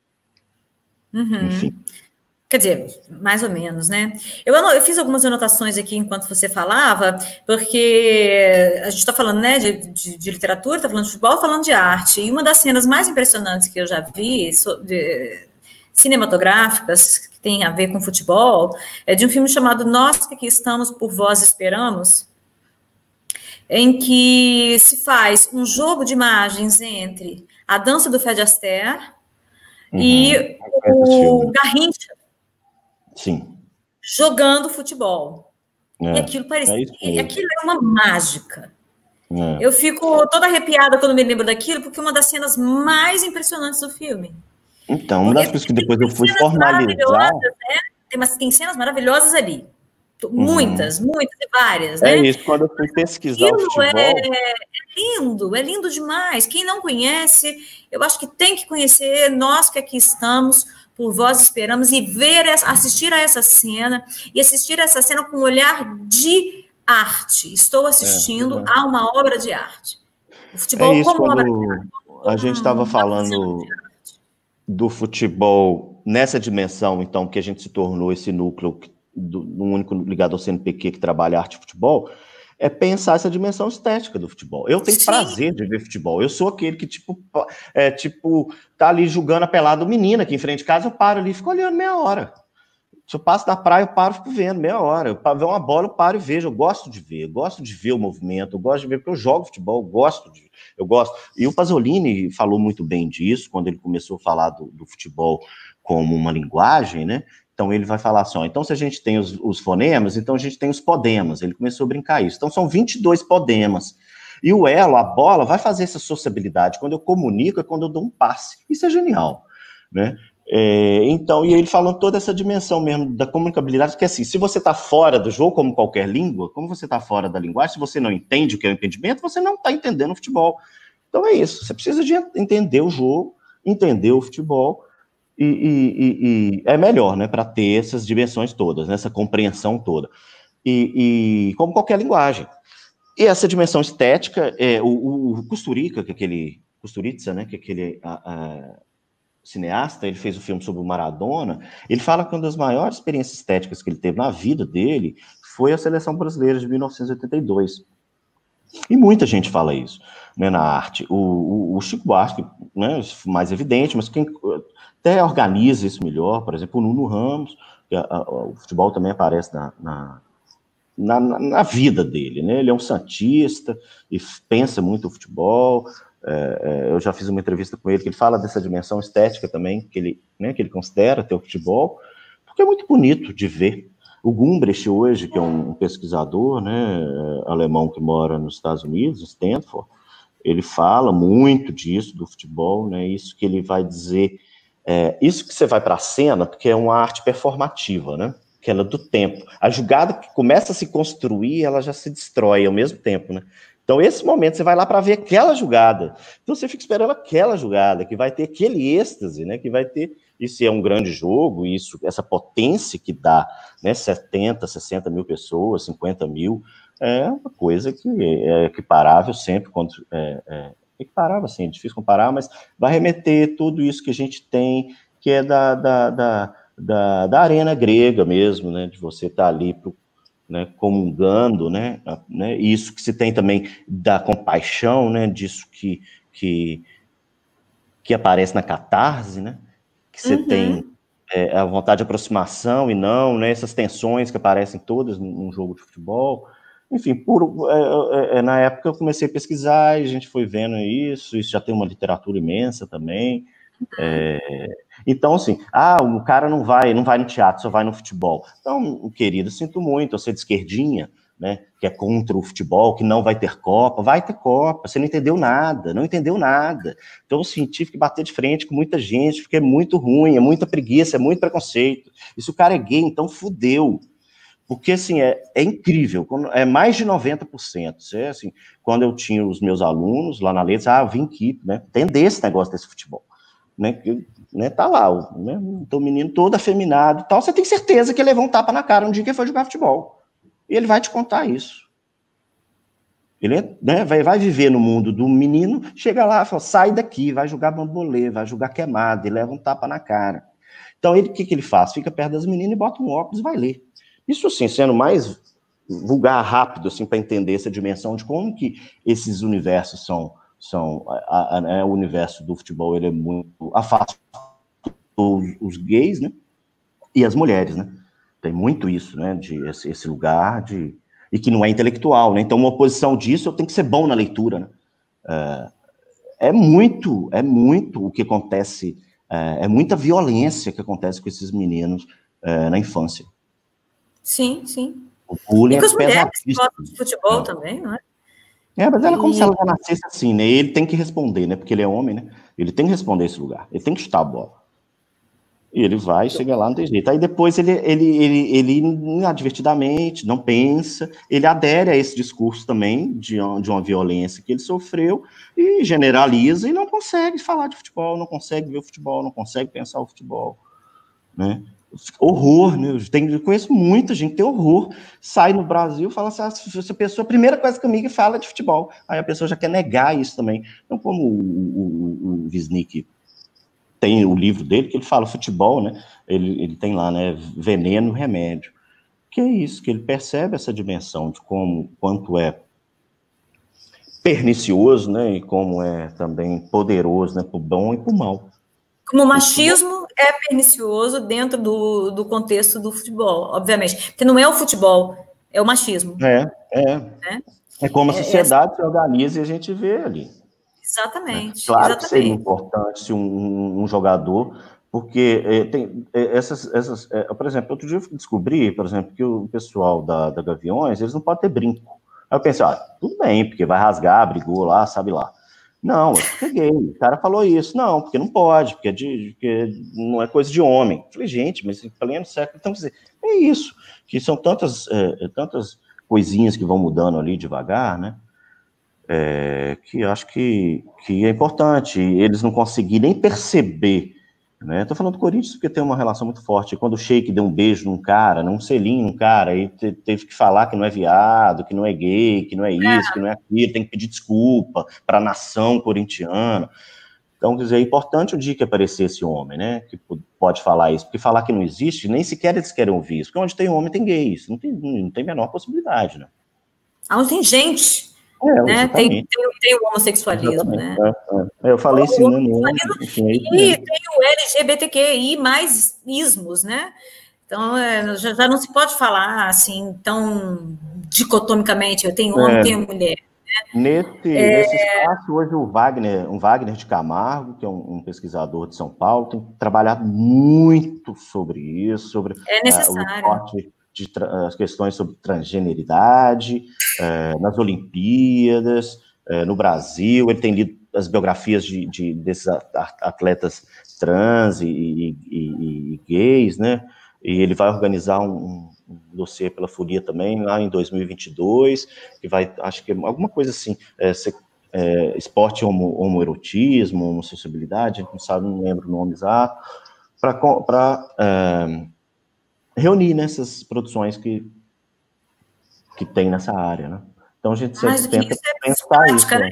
Uhum. Enfim. Quer dizer, mais ou menos, né? Eu, eu fiz algumas anotações aqui enquanto você falava, porque a gente está falando, né, de, de, de literatura, está falando de futebol, falando de arte. E uma das cenas mais impressionantes que eu já vi, de, cinematográficas, que tem a ver com futebol, é de um filme chamado Nós que Aqui Estamos, Por Vós Esperamos, em que se faz um jogo de imagens entre a dança do Fred Astaire uhum. e o Garrincha. Sim. Jogando futebol. É, e aquilo parecia. É aquilo é uma mágica. É. Eu fico toda arrepiada quando me lembro daquilo, porque é uma das cenas mais impressionantes do filme. Então, uma das coisas que depois eu fui formalizar. Né? Tem, umas, tem cenas maravilhosas ali. Muitas, uhum. muitas e várias, né? É isso, quando eu fui pesquisar aquilo o futebol... É, é lindo, é lindo demais. Quem não conhece, eu acho que tem que conhecer. Nós que aqui estamos, por vós esperamos, e ver, assistir a essa cena, e assistir a essa cena com um olhar de arte. Estou assistindo é, é. a uma obra de arte. O futebol é isso, como obra de arte. A gente estava falando do futebol nessa dimensão, então, que a gente se tornou esse núcleo do, do único ligado ao C N P Q que trabalha arte e futebol, é pensar essa dimensão estética do futebol. Eu tenho Sim. prazer de ver futebol. Eu sou aquele que, tipo, é, tipo, tá ali julgando a pelada do menino aqui em frente de casa, eu paro ali e fico olhando meia hora. Se eu passo da praia, eu paro e fico vendo meia hora. Eu paro ver uma bola, eu paro e vejo. Eu gosto de ver, eu gosto de ver o movimento, eu gosto de ver, porque eu jogo futebol, eu gosto de eu gosto. E o Pasolini falou muito bem disso, quando ele começou a falar do, do futebol como uma linguagem, né? Então ele vai falar assim, ó, então se a gente tem os, os fonemas, então a gente tem os podemas. Ele começou a brincar isso. Então são vinte e dois podemas. E o elo, a bola, vai fazer essa sociabilidade. Quando eu comunico, é quando eu dou um passe. Isso é genial, né? É, então, e ele falou toda essa dimensão mesmo da comunicabilidade, que assim, se você está fora do jogo, como qualquer língua, como você está fora da linguagem, se você não entende o que é o entendimento, você não está entendendo o futebol. Então é isso, você precisa de entender o jogo, entender o futebol, e, e, e, e é melhor, né, para ter essas dimensões todas, né, essa compreensão toda. E, e como qualquer linguagem. E essa dimensão estética, é, o, o Kusturica, que é aquele, Kusturica, né, que é aquele... A, a, cineasta, ele fez o filme sobre o Maradona, ele fala que uma das maiores experiências estéticas que ele teve na vida dele foi a Seleção Brasileira de mil novecentos e oitenta e dois. E muita gente fala isso, né, na arte. O, o, o Chico Buarque, né, mais evidente, mas quem até organiza isso melhor, por exemplo, o Nuno Ramos, que a, a, o futebol também aparece na, na, na, na vida dele, né? Ele é um santista e pensa muito o futebol. É, é, eu já fiz uma entrevista com ele que ele fala dessa dimensão estética também, que ele, né, que ele considera ter o futebol, porque é muito bonito de ver. O Gumbrecht hoje, que é um pesquisador, né, alemão que mora nos Estados Unidos, em Stanford, ele fala muito disso, do futebol, né, isso que ele vai dizer, é, isso que você vai para a cena, porque é uma arte performativa, né, que ela é do tempo. A jogada que começa a se construir, ela já se destrói ao mesmo tempo, né. Então, esse momento, você vai lá para ver aquela jogada. Então, você fica esperando aquela jogada, que vai ter aquele êxtase, né? Que vai ter... Isso é um grande jogo, isso, essa potência que dá, né? setenta, sessenta mil pessoas, cinquenta mil, é uma coisa que é equiparável sempre. Quando, é, é, equiparável, assim, é difícil comparar, mas vai remeter tudo isso que a gente tem, que é da, da, da, da, da arena grega mesmo, né? De você estar ali pro né, comungando, né, né, isso que se tem também da compaixão, né, disso que, que, que aparece na catarse, né, que você uhum. tem é, a vontade de aproximação e não, né, essas tensões que aparecem todas num jogo de futebol, enfim, por, é, é, na época eu comecei a pesquisar e a gente foi vendo isso, isso já tem uma literatura imensa também. É, então, assim, ah, o cara não vai, não vai no teatro, só vai no futebol. Então, querido, sinto muito, você de esquerdinha, né, que é contra o futebol, que não vai ter Copa, vai ter Copa, você não entendeu nada, não entendeu nada. Então, assim, tive que bater de frente com muita gente, porque é muito ruim, é muita preguiça, é muito preconceito. E se o cara é gay, então fudeu. Porque, assim, é, é incrível, é mais de noventa por cento. É, assim, quando eu tinha os meus alunos lá na Letras, ah, eu vim aqui, né, entender esse negócio desse futebol. Né, que, né, tá lá, o, né, o menino todo afeminado e tal, você tem certeza que ele levou um tapa na cara um dia que ele foi jogar futebol. E ele vai te contar isso. Ele, né, vai, vai viver no mundo do menino, chega lá e fala, sai daqui, vai jogar bambolê, vai jogar queimado, e leva um tapa na cara. Então, ele, o que, que ele faz? Fica perto das meninas e bota um óculos e vai ler. Isso, assim, sendo mais vulgar, rápido, assim, para entender essa dimensão de como que esses universos são, são a, a, né, o universo do futebol, ele é muito, afasta os, os gays, né, e as mulheres, né, tem muito isso, né, de esse, esse lugar de, e que não é intelectual, né, então uma oposição disso, eu tenho que ser bom na leitura, né, é, é muito, é muito o que acontece, é, é muita violência que acontece com esses meninos é, na infância. Sim, sim. O bullying e com as é mulheres que pesadíssimo. gostam de futebol É. também, não é? É, mas ela é como E- se ela já nascesse assim, né? Ele tem que responder, né? Porque ele é homem, né? Ele tem que responder esse lugar. Ele tem que chutar a bola. E ele vai, chega lá, não tem jeito. Aí depois ele, ele, ele, ele inadvertidamente, não pensa, ele adere a esse discurso também de, uma- de uma violência que ele sofreu e generaliza e não consegue falar de futebol, não consegue ver o futebol, não consegue pensar o futebol, né? Horror, né? Eu, tenho, eu conheço muita gente que tem horror. Sai no Brasil e fala assim: ah, essa pessoa, a primeira coisa comigo fala de futebol. Aí a pessoa já quer negar isso também. Então, como o, o, o Wisnik tem o livro dele, que ele fala futebol, né? Ele, ele tem lá, né? Veneno, remédio. Que é isso, que ele percebe essa dimensão de como, quanto é pernicioso, né? E como é também poderoso, né? Para o bom e para o mal. Como o machismo é pernicioso dentro do, do contexto do futebol, obviamente. Porque não é o futebol, é o machismo. É, é. Né? É como a É, sociedade é... se organiza e a gente vê ali. Exatamente. Claro exatamente. que seria importante se um, um jogador, porque é, tem é, essas, essas é, por exemplo, outro dia eu descobri, por exemplo, que o pessoal da, da Gaviões, eles não podem ter brinco. Aí eu pensei, ah, tudo bem, porque vai rasgar, brigou lá, sabe lá. Não, eu peguei, o cara falou isso, não, porque não pode, porque, é de, porque não é coisa de homem. Eu falei, gente, mas em pleno século, então, quer dizer, é isso, que são tantas, é, tantas coisinhas que vão mudando ali devagar, né? É, que acho que, que é importante, eles não conseguirem nem perceber, né? Estou falando do Corinthians porque tem uma relação muito forte. Quando o Sheik deu um beijo num cara, num selinho num cara, aí te, teve que falar que não é viado, que não é gay, que não é isso, que não é aquilo, tem que pedir desculpa para a nação corintiana. Então, quer dizer, é importante o dia que aparecer esse homem, né? Que pode falar isso, porque falar que não existe, nem sequer eles querem ouvir isso, porque onde tem homem tem gay, isso não tem, não tem a menor possibilidade, né? Onde tem gente. É, né? tem, tem, tem o homossexualismo, exatamente. né? É, é. Eu falei assim, né? Enfim, é e tem o L G B T Q I mais ismos, né? Então, é, já, já não se pode falar assim tão dicotomicamente, eu tenho homem, é, tenho mulher. Né? Nesse, é... nesse espaço, hoje o Wagner, um Wagner de Camargo, que é um, um pesquisador de São Paulo, tem trabalhado muito sobre isso, sobre é necessário. Uh, o esporte de as questões sobre transgeneridade, é, nas Olimpíadas, é, no Brasil. Ele tem lido as biografias de, de, desses atletas trans e, e, e, e gays, né? E ele vai organizar um, um dossiê pela Folia também, lá em dois mil e vinte e dois, que vai, acho que alguma coisa assim, é, se, é, esporte homo, homoerotismo, homossexualidade, a gente não sabe, não lembro o nome exato, para é, reunir nessas produções que, que tem nessa área, né? Então a gente sempre Mas tenta isso é pensar prática, isso, né?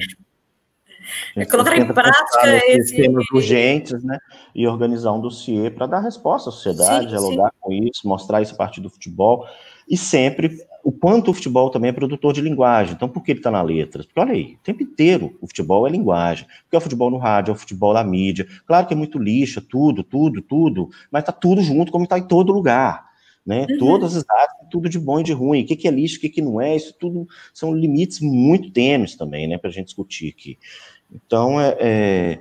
É colocar em prática esses esse... temas urgentes, né? E organizar um dossiê para dar resposta à sociedade, sim, dialogar sim. com isso, mostrar isso a partir do futebol. E sempre, o quanto o futebol também é produtor de linguagem. Então, por que ele está na letras? Porque, olha aí, o tempo inteiro o futebol é linguagem. Porque é o futebol no rádio, é o futebol da mídia. Claro que é muito lixo, tudo, tudo, tudo, mas está tudo junto, como está em todo lugar. né? Uhum. Todas as artes, tudo de bom e de ruim. O que, que é lixo, o que, que não é, isso tudo são limites muito tênues também, né, para a gente discutir aqui. Então, é, é,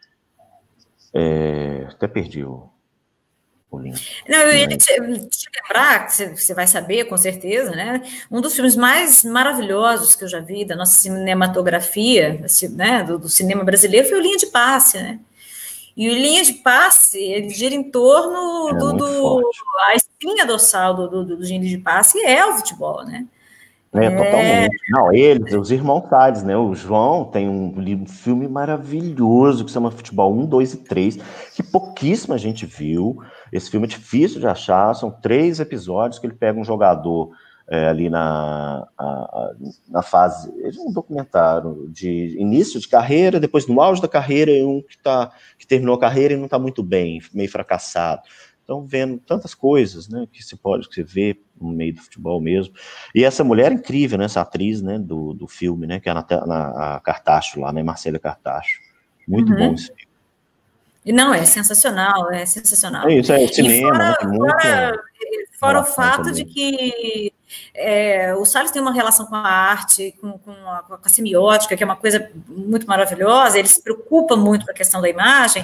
é, até perdi o, o link. Não, eu ia Mas... te, te lembrar, que você, você vai saber, com certeza, né? Um dos filmes mais maravilhosos que eu já vi da nossa cinematografia, assim, né, do, do cinema brasileiro, foi o Linha de Passe, né? E o Linha de Passe, ele gira em torno É do, muito do forte. a espinha dorsal do, do, do Linha de Passe é o futebol, né? É, É... totalmente. Não, eles, os irmãos Salles, né? O João tem um, um filme maravilhoso que se chama Futebol um, dois e três, que pouquíssima gente viu. Esse filme é difícil de achar, são três episódios que ele pega um jogador é, ali na, a, a, na fase, é um documentário de início de carreira, depois no auge da carreira, e um que, tá, que terminou a carreira e não está muito bem, meio fracassado. Então, vendo tantas coisas, né, que se pode, que você vê no meio do futebol mesmo. E essa mulher é incrível, né, essa atriz, né, do, do filme, né, que é na, na a Cartacho lá, né, Marcela Cartacho. Muito Uhum. bom esse filme. E não, é sensacional, é sensacional. É isso, é cinema, fora, né, tem muita fora, fora o fato também. de que é, o Salles tem uma relação com a arte, com, com, a, com a semiótica, que é uma coisa muito maravilhosa, ele se preocupa muito com a questão da imagem,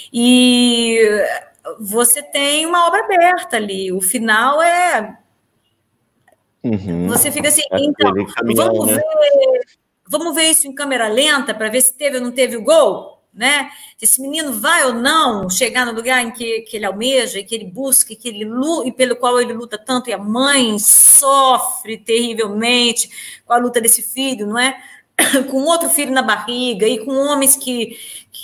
e você tem uma obra aberta ali, o final é... Uhum. Você fica assim, É então, vamos né? ver, vamos ver isso em câmera lenta para ver se teve ou não teve o gol, né? Se esse menino vai ou não chegar no lugar em que, que ele almeja, e que ele busca, e, que ele, e pelo qual ele luta tanto, e a mãe sofre terrivelmente com a luta desse filho, não é? Com outro filho na barriga, e com homens que,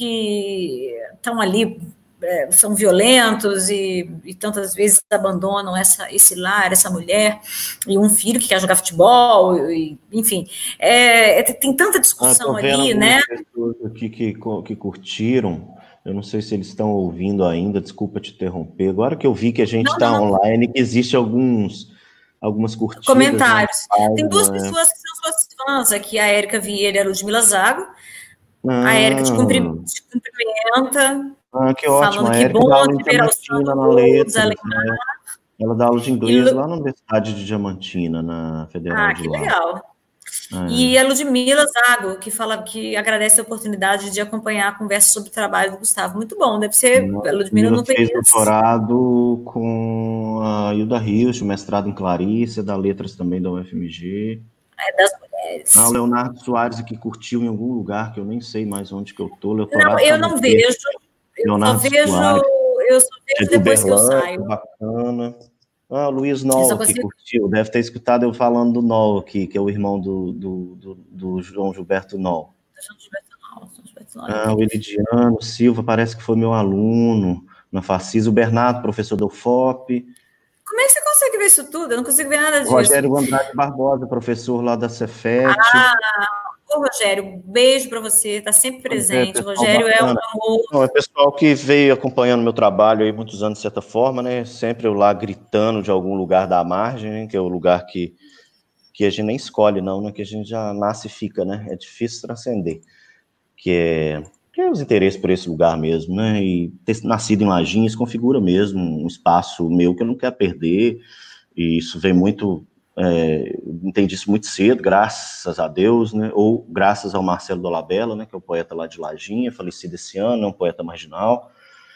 que estão ali, é, são violentos e, e tantas vezes abandonam essa, esse lar, essa mulher, e um filho que quer jogar futebol, e, enfim, é, é, tem tanta discussão ah, tô vendo ali, né? pessoas aqui que, que curtiram, eu não sei se eles estão ouvindo ainda, desculpa te interromper, agora que eu vi que a gente está online, que existe alguns, algumas curtidas. Comentários. Né? Tem duas né? pessoas que são suas fãs aqui, a Érica Vieira e a Ludmila Zago. Ah, a Érica te, cumpri, te cumprimenta. Ah, que ótimo, falando a que Érica bom dá aula em te ver ao Diamantina na Santo Letras, né? Ela dá aula de inglês lá na Universidade de Diamantina, na Federal ah, de que lá. legal. É. E a Ludmila Zago, que fala que agradece a oportunidade de acompanhar a conversa sobre o trabalho do Gustavo. Muito bom, deve ser. Não, A Ludmila não fez conhece. doutorado com a Hilda Rios, mestrado em Clarice, da Letras também da U F M G. É das mulheres. Ah, o Leonardo Soares aqui curtiu em algum lugar que eu nem sei mais onde que eu tô. Não, eu não vejo. Eu Leonardo só vejo, Soares, eu só vejo de depois que eu saio. Bacana. Ah, o Luiz Nol que consigo... curtiu, deve ter escutado eu falando do Nol aqui, que é o irmão do, do, do, do João Gilberto Nol. João Gilberto Nol, João Gilberto Nol. Ah, o Elidiano Silva, parece que foi meu aluno na Facis, o Bernardo, professor do U F O P. Como é que você consegue ver isso tudo? Eu não consigo ver nada disso. Rogério Andrade Barbosa, professor lá da Cefet. Ah, ô Rogério, beijo para você, está sempre presente. É, Rogério bacana. É um amor. Não, é pessoal que veio acompanhando meu trabalho aí muitos anos, de certa forma, né? Sempre eu lá gritando de algum lugar da margem, né? Que é o lugar que, que a gente nem escolhe, não, né? Que a gente já nasce e fica, né? É difícil transcender. Que é, que é os interesses por esse lugar mesmo, né? E ter nascido em Lajinhas configura mesmo um espaço meu que eu não quero perder. E isso vem muito... É, entendi isso muito cedo, graças a Deus, né, ou graças ao Marcelo Dolabella, né, que é o poeta lá de Lajinha, falecido esse ano, é um poeta marginal,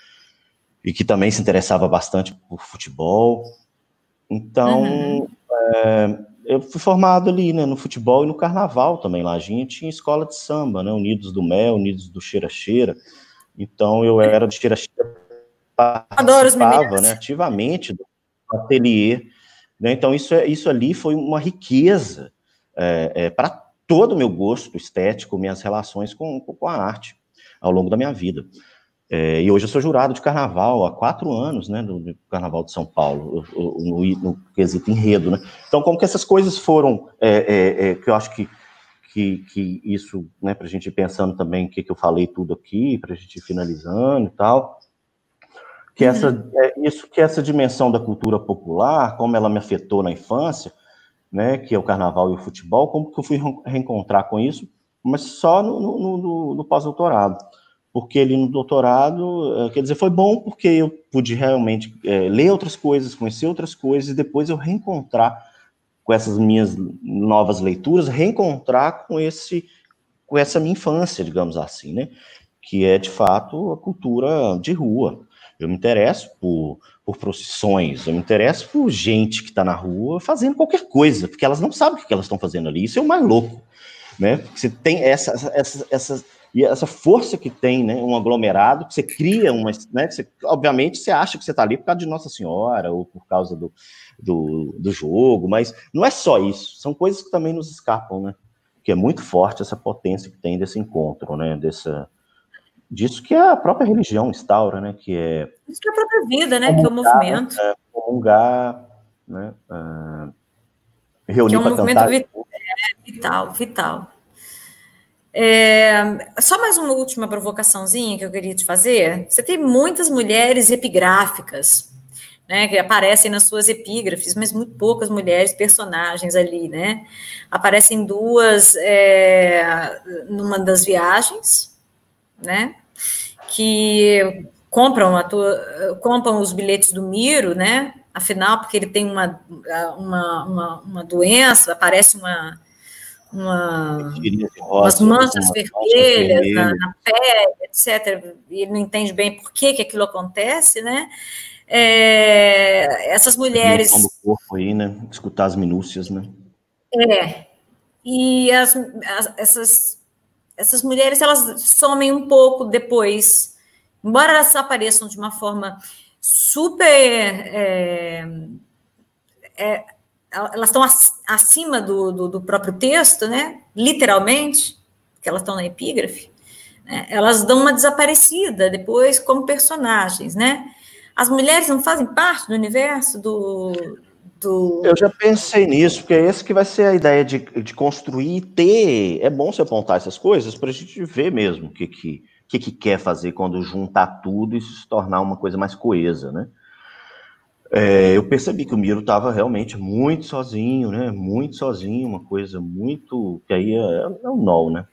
e que também se interessava bastante por futebol. Então, uhum. é, eu fui formado ali, né, no futebol e no carnaval também. Lajinha tinha escola de samba, né, Unidos do Mel, Unidos do Cheira Cheira. Então, eu era de Cheira Cheira, participava, né, ativamente do ateliê. Então, isso, é, isso ali foi uma riqueza é, é, para todo o meu gosto estético, minhas relações com, com a arte ao longo da minha vida. É, e hoje eu sou jurado de carnaval há quatro anos, né, do, do Carnaval de São Paulo, no, no, no quesito enredo, né. Então, como que essas coisas foram, é, é, é, que eu acho que, que, que isso, né, para a gente ir pensando também o que, que eu falei tudo aqui, para a gente ir finalizando e tal... Que essa, uhum. é isso, que essa dimensão da cultura popular, como ela me afetou na infância, né, que é o carnaval e o futebol, como que eu fui reencontrar com isso, mas só no, no, no, no pós-doutorado. porque ali no doutorado, quer dizer, foi bom porque eu pude realmente é, ler outras coisas, conhecer outras coisas, e depois eu reencontrar com essas minhas novas leituras, reencontrar com, esse, com essa minha infância, digamos assim, né? Que é, de fato, a cultura de rua. Eu me interesso por, por procissões, eu me interesso por gente que está na rua fazendo qualquer coisa, porque elas não sabem o que elas estão fazendo ali. Isso é o mais louco, né? Porque você tem essa, essa, essa, e essa força que tem, né? Um aglomerado, que você cria uma, né? Você, obviamente, você acha que você está ali por causa de Nossa Senhora ou por causa do, do, do jogo, mas não é só isso. São coisas que também nos escapam, né? Que é muito forte essa potência que tem desse encontro, né? Dessa disso que a própria religião instaura, né? Que é isso que é a própria vida, né? Que é o movimento. É, comungar, né? Uh, reunir que é um para movimento cantar. vital, vital. É, só mais uma última provocaçãozinha que eu queria te fazer. Você tem muitas mulheres epigráficas, né, que aparecem nas suas epígrafes, mas muito poucas mulheres personagens ali, né? Aparecem duas é, numa das viagens, né? Que compram, a tua, compram os bilhetes do Miro, né? Afinal, porque ele tem uma, uma, uma, uma doença, aparece uma Uma, umas manchas vermelhas na, na pele, etcétera. E ele não entende bem por que, que aquilo acontece, né? É, essas mulheres. Do corpo aí, né? Escutar as minúcias, né? É. E as, as, essas, essas mulheres, elas somem um pouco depois. Embora elas apareçam de uma forma super. É, é, elas estão acima do, do, do próprio texto, né? Literalmente, que elas estão na epígrafe, né? Elas dão uma desaparecida depois como personagens, né? As mulheres não fazem parte do universo do, do... Eu já pensei nisso, porque é esse que vai ser a ideia de, de construir e ter. É bom você apontar essas coisas para a gente ver mesmo o que, que, que, que quer fazer quando juntar tudo e se tornar uma coisa mais coesa, né? É, eu percebi que o Miro estava realmente muito sozinho, né? Muito sozinho, uma coisa muito. Que aí é, é um nó, né?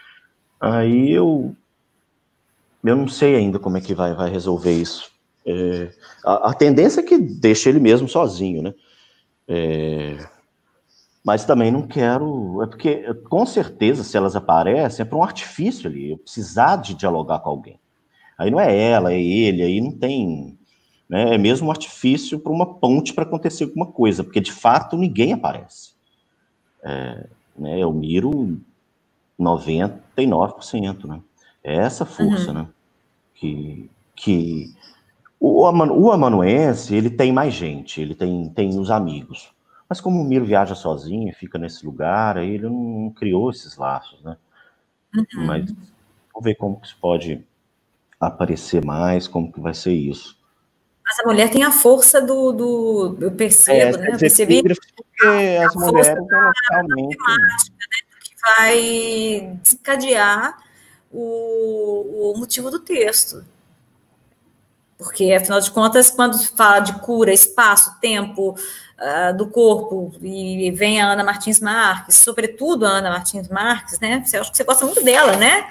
Aí eu. Eu não sei ainda como é que vai, vai resolver isso. É, a, a tendência é que deixe ele mesmo sozinho, né? É, mas também não quero. É porque, com certeza, se elas aparecem, é para um artifício ali. Eu precisar de dialogar com alguém. Aí não é ela, é ele, aí não tem. Né, é mesmo um artifício para uma ponte para acontecer alguma coisa, porque de fato ninguém aparece. É, né, eu miro noventa e nove por cento, né? É essa força, uhum. né? Que, que o, o amanuense, ele tem mais gente, ele tem, tem os amigos. Mas como o Miro viaja sozinho, fica nesse lugar, aí ele não criou esses laços, né? Uhum. Mas vamos ver como que isso pode aparecer mais, como que vai ser isso. Mas a mulher tem a força do, do eu percebo, é, né? Eu percebi porque a, as mulheres elas realmente né? Que vai desencadear o, o motivo do texto. Porque, afinal de contas, quando se fala de cura, espaço, tempo uh, do corpo, e vem a Ana Martins Marques, sobretudo a Ana Martins Marques, né? Você acha que você gosta muito dela, né?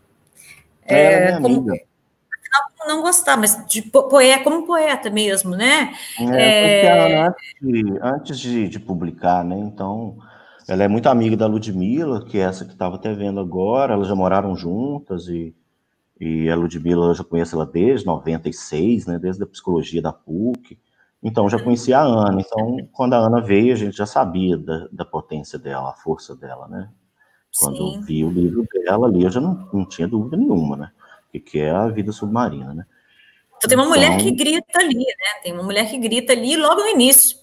É, ela é minha como, amiga. Afinal, não gostar, mas de poeta, como poeta mesmo, né? É, é... Antes, de, antes de, de publicar, né? Então, ela é muito amiga da Ludmilla, que é essa que estava até vendo agora, elas já moraram juntas e E a Ludmilla, eu já conheço ela desde noventa e seis, né, desde a psicologia da P U C. Então, já conhecia a Ana. Então, quando a Ana veio, a gente já sabia da, da potência dela, a força dela, né? Quando Sim. eu vi o livro dela ali, eu já não, não tinha dúvida nenhuma, né? O que, que é a vida submarina, né? Então, tem uma então... mulher que grita ali, né? Tem uma mulher que grita ali logo no início.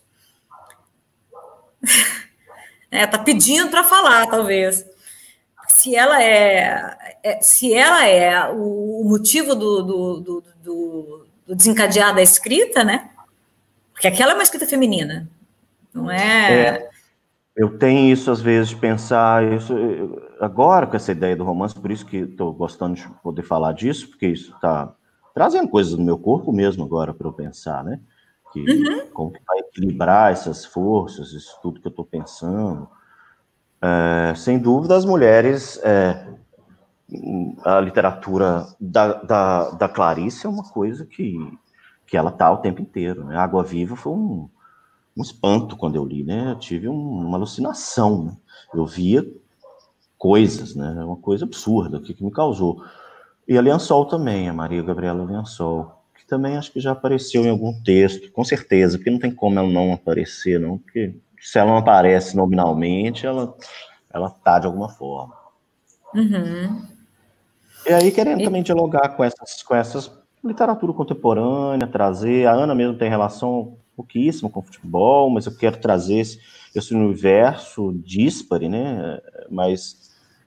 É, tá pedindo para falar, talvez. Se ela é, é, se ela é o, o motivo do, do, do, do, do desencadear da escrita, né? Porque aquela é uma escrita feminina, não é... é eu tenho isso, às vezes, de pensar isso agora com essa ideia do romance, por isso que estou gostando de poder falar disso, porque isso está trazendo coisas do meu corpo mesmo agora para eu pensar, né? Que, uhum. Como que vai equilibrar essas forças, isso tudo que eu estou pensando. É, sem dúvida, as mulheres é, a literatura da, da, da Clarice é uma coisa que, que ela tá o tempo inteiro, né? Água Viva foi um, um espanto quando eu li, né? Eu tive um, uma alucinação, né? Eu via coisas, né? Uma coisa absurda que, que me causou. E a Lençol também, a Maria Gabriela Lençol, que também acho que já apareceu em algum texto, com certeza, porque não tem como ela não aparecer, não, porque se ela não aparece nominalmente, ela, ela tá de alguma forma. Uhum. E aí, querendo E... também dialogar com essas, com essas literatura contemporânea, trazer, a Ana mesmo tem relação pouquíssima com o futebol, mas eu quero trazer esse, esse universo díspare, né, mas...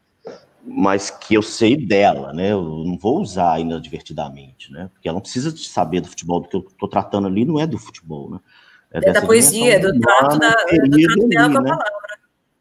mas que eu sei dela, né? Eu não vou usar inadvertidamente, né? Porque ela não precisa de saber do futebol, do que eu estou tratando ali não é do futebol, né? É, é da poesia, do trato, da, do trato dela com a né? palavra.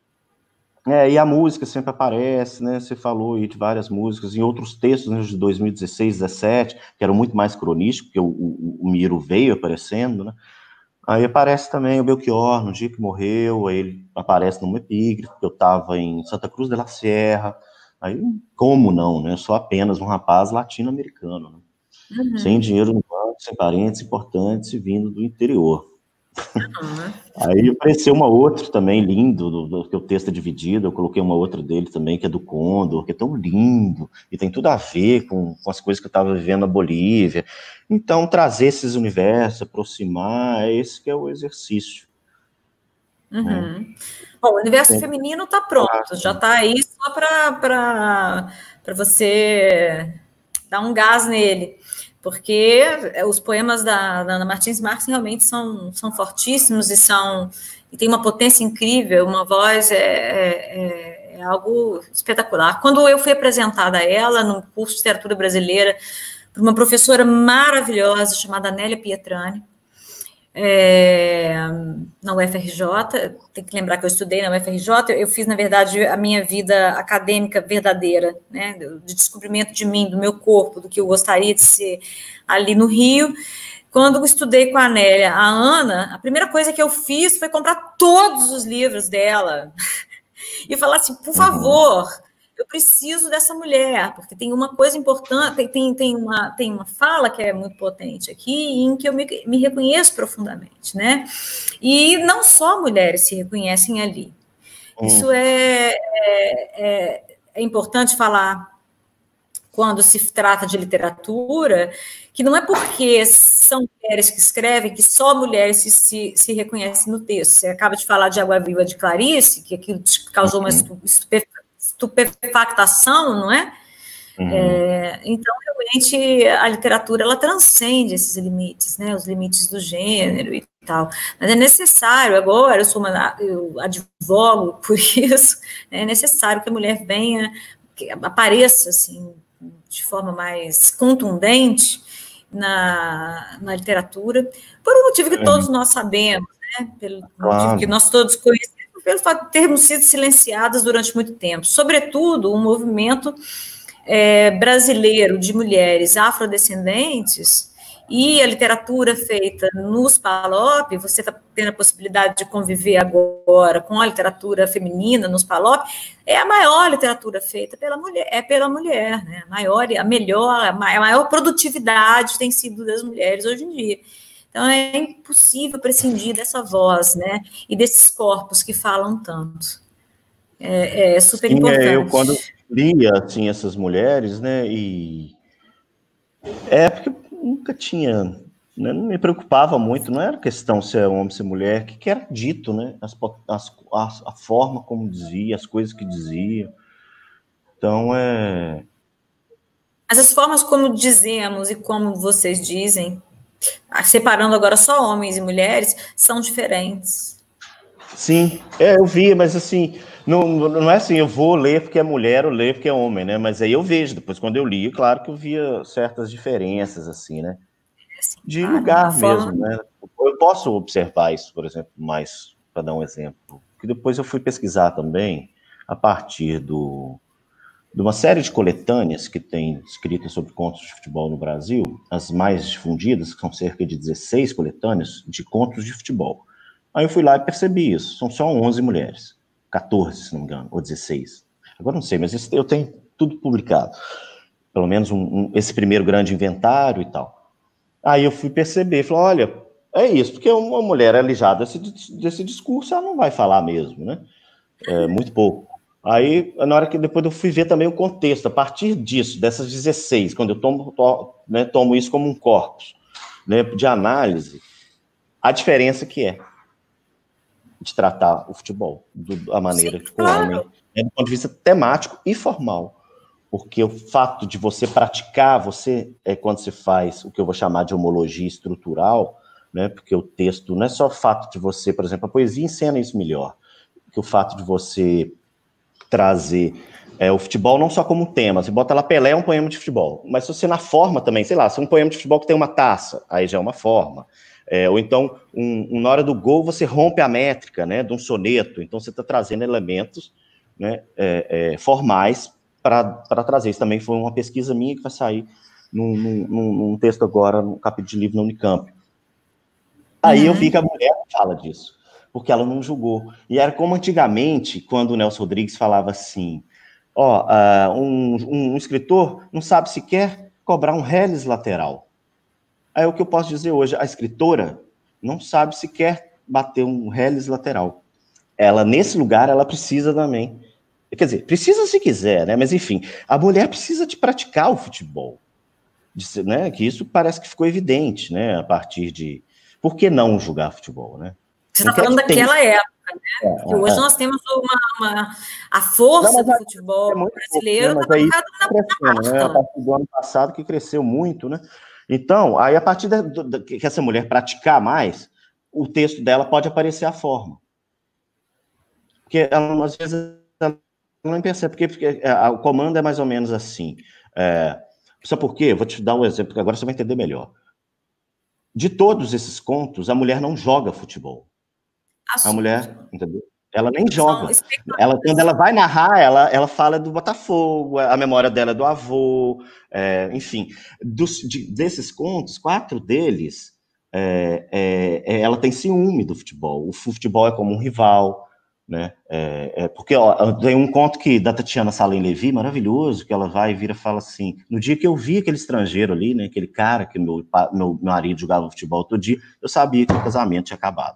É, e a música sempre aparece, né? Você falou aí de várias músicas, em outros textos, né, de dois mil e dezesseis, dezessete, que eram muito mais cronísticos, porque o, o, o Miro veio aparecendo, né? Aí aparece também o Belchior, no dia que morreu, aí ele aparece numa epígrafe, eu estava em Santa Cruz de la Sierra. Aí, como não, né? Só apenas um rapaz latino-americano, né? Uhum. Sem dinheiro no banco, sem parentes importantes e vindo do interior. Uhum. Aí apareceu uma outra também, lindo, do, do, que o texto é dividido, eu coloquei uma outra dele também, que é do Condor, que é tão lindo, e tem tudo a ver com, com as coisas que eu estava vivendo na Bolívia. Então, trazer esses universos, aproximar, é esse que é o exercício. Uhum. Né? Bom, o universo Sempre. feminino está pronto, já está aí só para você dar um gás nele, porque os poemas da, da Ana Martins Marques realmente são, são fortíssimos e são e tem uma potência incrível, uma voz é, é, é algo espetacular. Quando eu fui apresentada a ela no curso de literatura brasileira por uma professora maravilhosa chamada Nélia Pietrani, É, na U F R J, tem que lembrar que eu estudei na U F R J, eu fiz, na verdade, a minha vida acadêmica verdadeira, né, de descobrimento de mim, do meu corpo, do que eu gostaria de ser ali no Rio. Quando eu estudei com a Nélia, a Ana, a primeira coisa que eu fiz foi comprar todos os livros dela e falar assim, por favor, eu preciso dessa mulher, porque tem uma coisa importante, tem, tem, uma, tem uma fala que é muito potente aqui, em que eu me, me reconheço profundamente, né? E não só mulheres se reconhecem ali. Hum. Isso é, é, é importante falar quando se trata de literatura, que não é porque são mulheres que escrevem que só mulheres se, se, se reconhecem no texto. Você acaba de falar de Água Viva de Clarice, que aquilo te causou uma estupefactação, não é? Uhum. É, então, realmente, a literatura, ela transcende esses limites, né, os limites do gênero e tal, mas é necessário, agora, eu sou uma, eu advogo por isso, é necessário que a mulher venha, que apareça, assim, de forma mais contundente na, na literatura, por um motivo que todos nós sabemos, né, pelo claro. motivo que nós todos conhecemos, pelo fato de termos sido silenciadas durante muito tempo, sobretudo o movimento é, brasileiro de mulheres afrodescendentes e a literatura feita nos PALOP, você está tendo a possibilidade de conviver agora com a literatura feminina nos PALOP, é a maior literatura feita pela mulher, é pela mulher, né? A maior, a melhor, a maior produtividade tem sido das mulheres hoje em dia. Então, é impossível prescindir dessa voz, né? E desses corpos que falam tanto. É, é super Sim, importante. É, eu, quando lia, assim, essas mulheres, né, e... É, porque nunca tinha... Né, não me preocupava muito, não era questão se é homem, se é mulher, o que, que era dito, né? As, as, a, a forma como dizia, as coisas que dizia. Então, é... Mas as formas como dizemos e como vocês dizem, separando agora só homens e mulheres, são diferentes. Sim, é, eu vi, mas assim, não, não é assim, eu vou ler porque é mulher ou ler porque é homem, né? Mas aí eu vejo, depois quando eu li, claro que eu via certas diferenças, assim, né? Assim, de claro, lugar forma... mesmo, né? Eu posso observar isso, por exemplo, mais para dar um exemplo, que depois eu fui pesquisar também, a partir do, de uma série de coletâneas que tem escritas sobre contos de futebol no Brasil, as mais difundidas, que são cerca de dezesseis coletâneas de contos de futebol. Aí eu fui lá e percebi isso, são só onze mulheres, quatorze, se não me engano, ou dezesseis. Agora não sei, mas eu tenho tudo publicado. Pelo menos um, um, esse primeiro grande inventário e tal. Aí eu fui perceber, falei, olha, é isso, porque uma mulher alijada desse, desse discurso, ela não vai falar mesmo, né? É, muito pouco. Aí, na hora que depois eu fui ver também o contexto, a partir disso, dessas dezesseis, quando eu tomo, to, né, tomo isso como um corpus, né, de análise, a diferença que é de tratar o futebol, do, a maneira Sim, que o claro. homem, né, do ponto de vista temático e formal. Porque o fato de você praticar, você, é quando você faz o que eu vou chamar de homologia estrutural, né, porque o texto não é só o fato de você, por exemplo, a poesia ensina isso melhor, que o fato de você trazer é, o futebol não só como tema, você bota lá Pelé é um poema de futebol, mas se você na forma também, sei lá, se é um poema de futebol que tem uma taça, aí já é uma forma, é, ou então um, um, na hora do gol você rompe a métrica, né, de um soneto, então você está trazendo elementos, né, é, é, formais para trazer. Isso também foi uma pesquisa minha que vai sair num, num, num texto agora, no capítulo de livro na Unicamp. Aí uhum. eu vi que a mulher fala disso, porque ela não julgou. E era como antigamente, quando o Nelson Rodrigues falava assim, ó, uh, um, um, um escritor não sabe sequer cobrar um reles lateral. Aí o que eu posso dizer hoje, a escritora não sabe sequer bater um reles lateral. Ela, nesse lugar, ela precisa também. Quer dizer, precisa se quiser, né? Mas, enfim, a mulher precisa de praticar o futebol. De, né? Que isso parece que ficou evidente, né? A partir de... Por que não jogar futebol, né? Você está falando daquela tem... época, né? É, Porque hoje é. nós temos uma, uma... A força não, do futebol é brasileiro está marcada na crescendo, né? A partir do ano passado que cresceu muito, né? Então, aí a partir de, de, de, que essa mulher praticar mais, o texto dela pode aparecer a forma. Porque ela, às vezes... não percebe, porque, porque a, o comando é mais ou menos assim. É, sabe por quê? Vou te dar um exemplo, que agora você vai entender melhor. De todos esses contos, a mulher não joga futebol. Assunto. A mulher, entendeu? Ela nem joga. Ela, quando ela vai narrar, ela, ela fala do Botafogo, a memória dela é do avô, é, enfim. Dos, de, desses contos, quatro deles, é, é, ela tem ciúme do futebol. O futebol é como um rival. Né? É, é porque ó, tem um conto que da Tatiana Salem Levi, maravilhoso, que ela vai e vira e fala assim, no dia que eu vi aquele estrangeiro ali, né, aquele cara que meu, meu marido jogava futebol todo dia, eu sabia que o casamento tinha acabado.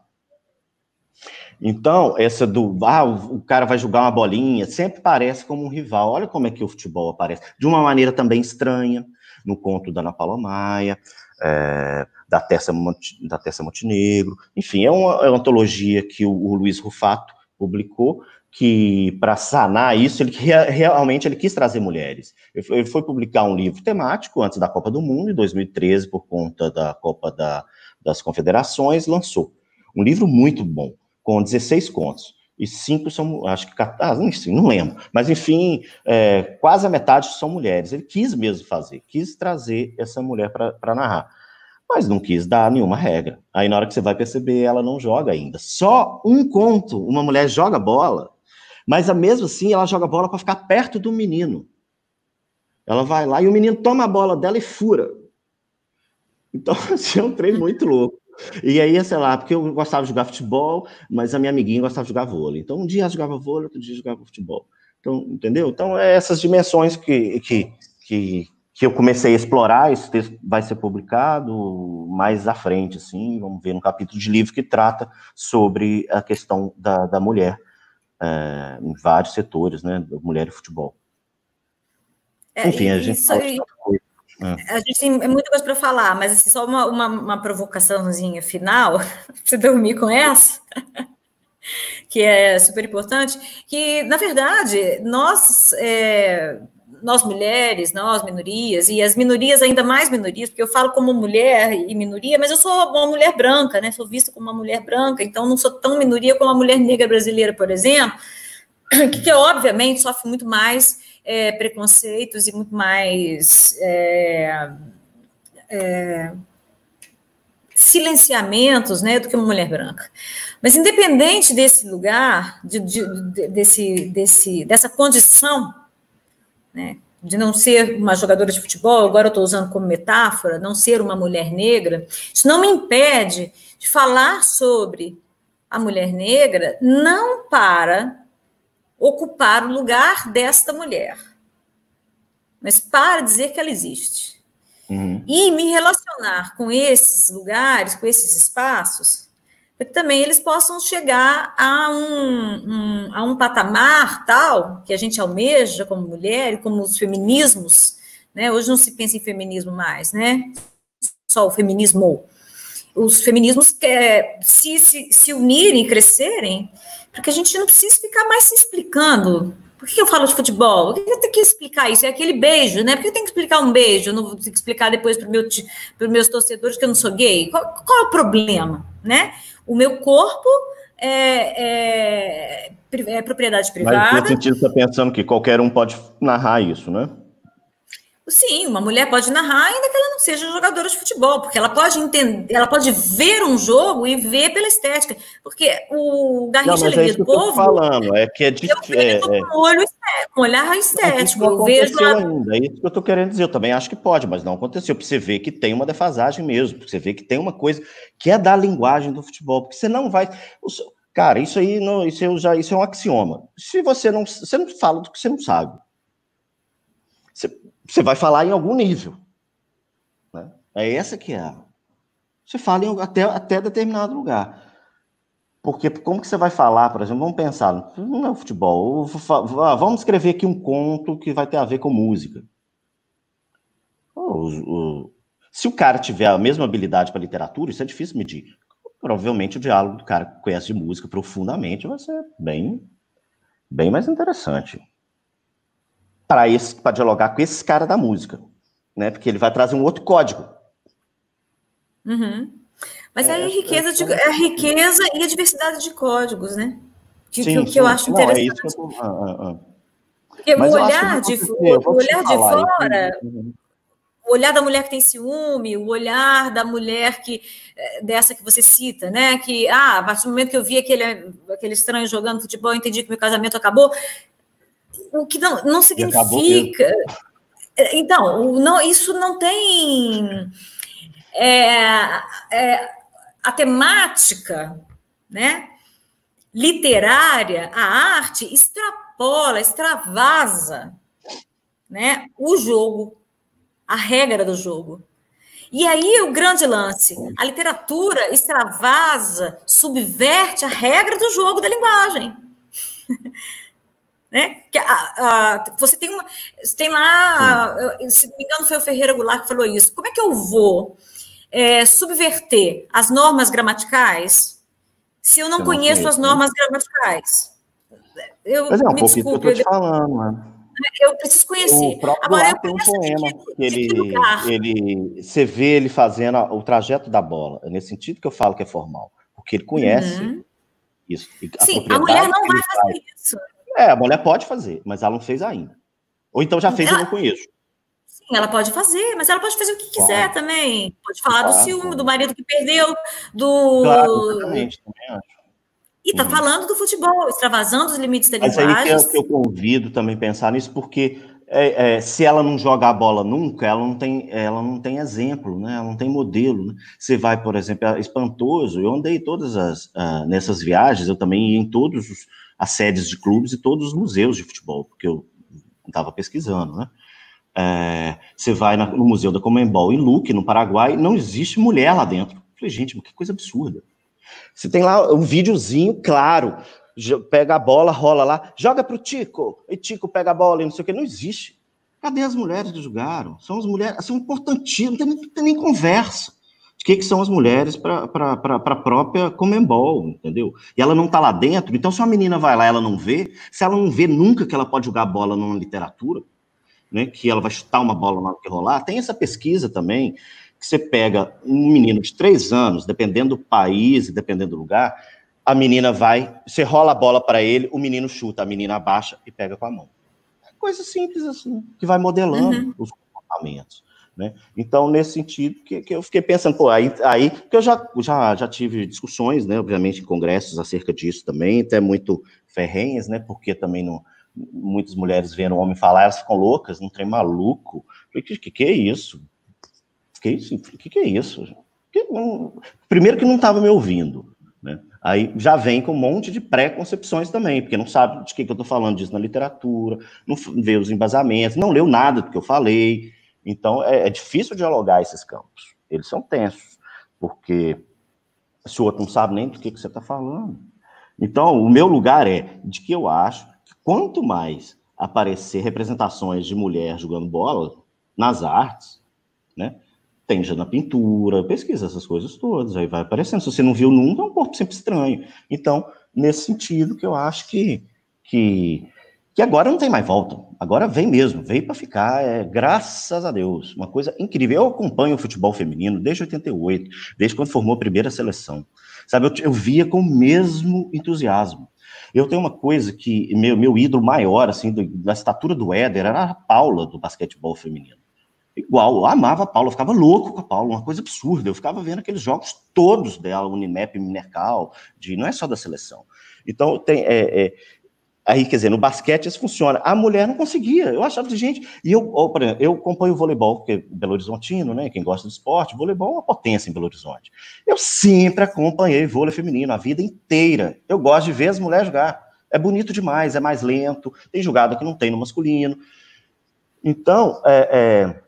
Então, essa do, ah, o, o cara vai jogar uma bolinha, sempre parece como um rival. Olha como é que o futebol aparece. De uma maneira também estranha, no conto da Ana Paula Maia, é, da Tessa, da Tessa Montenegro, enfim, é uma, é uma antologia que o, o Luiz Rufato publicou, que para sanar isso, ele realmente ele quis trazer mulheres. Ele foi, ele foi publicar um livro temático antes da Copa do Mundo, em dois mil e treze, por conta da Copa da, das Confederações, lançou um livro muito bom, com dezesseis contos, e cinco são, acho que, ah, enfim, não lembro, mas enfim, é, quase a metade são mulheres. Ele quis mesmo fazer, quis trazer essa mulher para narrar. Mas não quis dar nenhuma regra. Aí na hora que você vai perceber, ela não joga ainda. Só um conto, uma mulher joga bola, mas mesmo assim ela joga bola para ficar perto do menino. Ela vai lá e o menino toma a bola dela e fura. Então, assim, é um trem muito louco. E aí, sei lá, porque eu gostava de jogar futebol, mas a minha amiguinha gostava de jogar vôlei. Então, um dia ela jogava vôlei, outro dia jogava futebol. Então, entendeu? Então, é essas dimensões que... que, que que eu comecei a explorar, esse texto vai ser publicado mais à frente, assim, vamos ver, um capítulo de livro que trata sobre a questão da, da mulher, é, em vários setores, né, da mulher e futebol. É, Enfim, a gente... Isso, a gente tem muita coisa para falar, mas assim, só uma, uma, uma provocaçãozinha final, para você dormir com essa, que é super importante, que, na verdade, nós... É, nós mulheres, nós minorias, e as minorias ainda mais minorias, porque eu falo como mulher e minoria, mas eu sou uma mulher branca, né? Sou vista como uma mulher branca, então não sou tão minoria como a mulher negra brasileira, por exemplo, que, que obviamente sofre muito mais é, preconceitos e muito mais é, é, silenciamentos, né, do que uma mulher branca. Mas independente desse lugar, de, de, de, desse, desse, dessa condição, né, de não ser uma jogadora de futebol, agora eu estou usando como metáfora, não ser uma mulher negra, isso não me impede de falar sobre a mulher negra, não para ocupar o lugar desta mulher, mas para dizer que ela existe. Uhum. E me relacionar com esses lugares, com esses espaços, para que também eles possam chegar a um, um, a um patamar tal que a gente almeja como mulher e como os feminismos, né? Hoje não se pensa em feminismo mais, né? Só o feminismo. Os feminismos quer, se, se, se unirem, crescerem, porque a gente não precisa ficar mais se explicando. Por que eu falo de futebol? Por que eu tenho que explicar isso? É aquele beijo, né? Por que eu tenho que explicar um beijo? Eu não vou ter que explicar depois para meu, os meus torcedores que eu não sou gay? Qual, qual é o problema, né? O meu corpo é, é, é propriedade privada. Mas nesse sentido, você está pensando que qualquer um pode narrar isso, né? Sim, uma mulher pode narrar, ainda que ela não seja jogadora de futebol, porque ela pode entender, ela pode ver um jogo e ver pela estética, porque o Garrincha Alegria do Povo... Não, mas é isso que eu tô falando, é que é difícil... Eu vejo com um olho estético, com um olhar estético, não, isso não eu aconteceu vejo... ainda, é isso que eu tô querendo dizer, eu também acho que pode, mas não aconteceu, porque você vê que tem uma defasagem mesmo, porque você vê que tem uma coisa que é da linguagem do futebol, porque você não vai... Cara, isso aí, não, isso, eu já, isso é um axioma. Se você não, você não fala do que você não sabe, você... Você vai falar em algum nível. Né? É essa que é. Você fala em até, até determinado lugar. Porque como que você vai falar, por exemplo, vamos pensar, não é o futebol, vamos escrever aqui um conto que vai ter a ver com música. O, o, se o cara tiver a mesma habilidade para literatura, isso é difícil medir. Provavelmente o diálogo do cara que conhece de música profundamente vai ser bem, bem mais interessante. Para dialogar com esse cara da música, né? Porque ele vai trazer um outro código. Uhum. Mas é, aí a riqueza, de, é a riqueza e a diversidade de códigos, né? Que, sim, que, que eu acho não, interessante. É isso que eu tô... ah, ah, ah. Porque Mas o olhar de, o olhar de fora, uhum. o olhar da mulher que tem ciúme, o olhar da mulher que dessa que você cita, né? Que ah, a partir do momento que eu vi aquele, aquele estranho jogando futebol, eu entendi que meu casamento acabou. O que não, não significa... Então, não, isso não tem... É, é, a temática, né, literária, a arte, extrapola, extravasa, né, o jogo, a regra do jogo. E aí o grande lance, a literatura extravasa, subverte a regra do jogo da linguagem. Né? Que, a, a, você tem uma, você tem lá, Sim. se não me engano foi o Ferreira Goulart que falou isso, como é que eu vou é, subverter as normas gramaticais se eu não eu conheço não conheço, as normas né? gramaticais? Eu, Mas é um me pouco desculpe, isso que eu tô te falando, né? Eu preciso conhecer. O próprio Agora, eu tem um penso poema de que, que ele, de que lugar? ele, você vê ele fazendo o trajeto da bola, é nesse sentido que eu falo que é formal, porque ele conhece uhum. isso. A Sim, a mulher não vai fazer faz. isso. É, a mulher pode fazer, mas ela não fez ainda. Ou então já fez ela... e eu não conheço. Sim, ela pode fazer, mas ela pode fazer o que quiser claro. também. Pode falar claro, do ciúme, claro. do marido que perdeu, do... Claro, exatamente, também acho. E está uhum. falando do futebol, extravasando os limites da mas linguagem. Mas aí que eu, que eu convido também a pensar nisso, porque é, é, se ela não joga a bola nunca, ela não tem, ela não tem exemplo, né? Ela não tem modelo. Né? Você vai, por exemplo, é espantoso, eu andei todas as, uh, nessas viagens, eu também ia em todas as sedes de clubes e todos os museus de futebol, porque eu estava pesquisando, né? É, você vai na, no Museu da Conmebol em Luque, no Paraguai, não existe mulher lá dentro. Eu falei, gente, que coisa absurda. Você tem lá um videozinho, claro, pega a bola, rola lá, joga pro Tico, e Tico pega a bola e não sei o que, não existe. Cadê as mulheres que jogaram? São as mulheres, são importantíssimas, não tem, não tem nem conversa de que, que são as mulheres para a própria Conmebol, entendeu? E ela não tá lá dentro, então se uma menina vai lá e ela não vê, se ela não vê nunca que ela pode jogar bola numa literatura, né, que ela vai chutar uma bola na hora que rolar, tem essa pesquisa também, que você pega um menino de três anos, dependendo do país e dependendo do lugar, a menina vai, você rola a bola para ele, o menino chuta, a menina abaixa e pega com a mão. É coisa simples assim, que vai modelando uhum. os comportamentos. Né? Então, nesse sentido, que, que eu fiquei pensando, pô, aí, aí que eu já, já, já tive discussões, né, obviamente, em congressos acerca disso também, até muito ferrenhas, né, porque também não, muitas mulheres vendo o homem falar, elas ficam loucas, não trem maluco. O que, que, que é isso? Que isso? O que, que é isso? Que, um, primeiro que não estava me ouvindo, né? Aí já vem com um monte de pré-concepções também, porque não sabe de que, que eu estou falando disso na literatura, não vê os embasamentos, não leu nada do que eu falei. Então, é, é difícil dialogar esses campos. Eles são tensos, porque se o outro não sabe nem do que, que você está falando. Então, o meu lugar é de que eu acho que quanto mais aparecer representações de mulher jogando bola nas artes, né? Tem já na pintura, pesquisa essas coisas todas, aí vai aparecendo. Se você não viu nunca, é um corpo sempre estranho. Então, nesse sentido que eu acho que, que, que agora não tem mais volta. Agora vem mesmo, veio para ficar, é, graças a Deus. Uma coisa incrível. Eu acompanho o futebol feminino desde oitenta e oito, desde quando formou a primeira seleção. Sabe, eu, eu via com o mesmo entusiasmo. Eu tenho uma coisa que, meu, meu ídolo maior, assim, do, da estatura do Éder, era a Paula, do basquetebol feminino. Igual, eu amava a Paula, eu ficava louco com a Paula, uma coisa absurda. Eu ficava vendo aqueles jogos todos dela, Unimap, Minercal, de, não é só da seleção. Então, tem, é, é, aí, quer dizer, no basquete isso funciona. A mulher não conseguia, eu achava de gente. E eu, por exemplo, eu acompanho o voleibol, porque Belo Horizontino, né? Quem gosta de esporte, voleibol é uma potência em Belo Horizonte. Eu sempre acompanhei vôlei feminino a vida inteira. Eu gosto de ver as mulheres jogar. É bonito demais, é mais lento, tem jogada que não tem no masculino. Então, é. é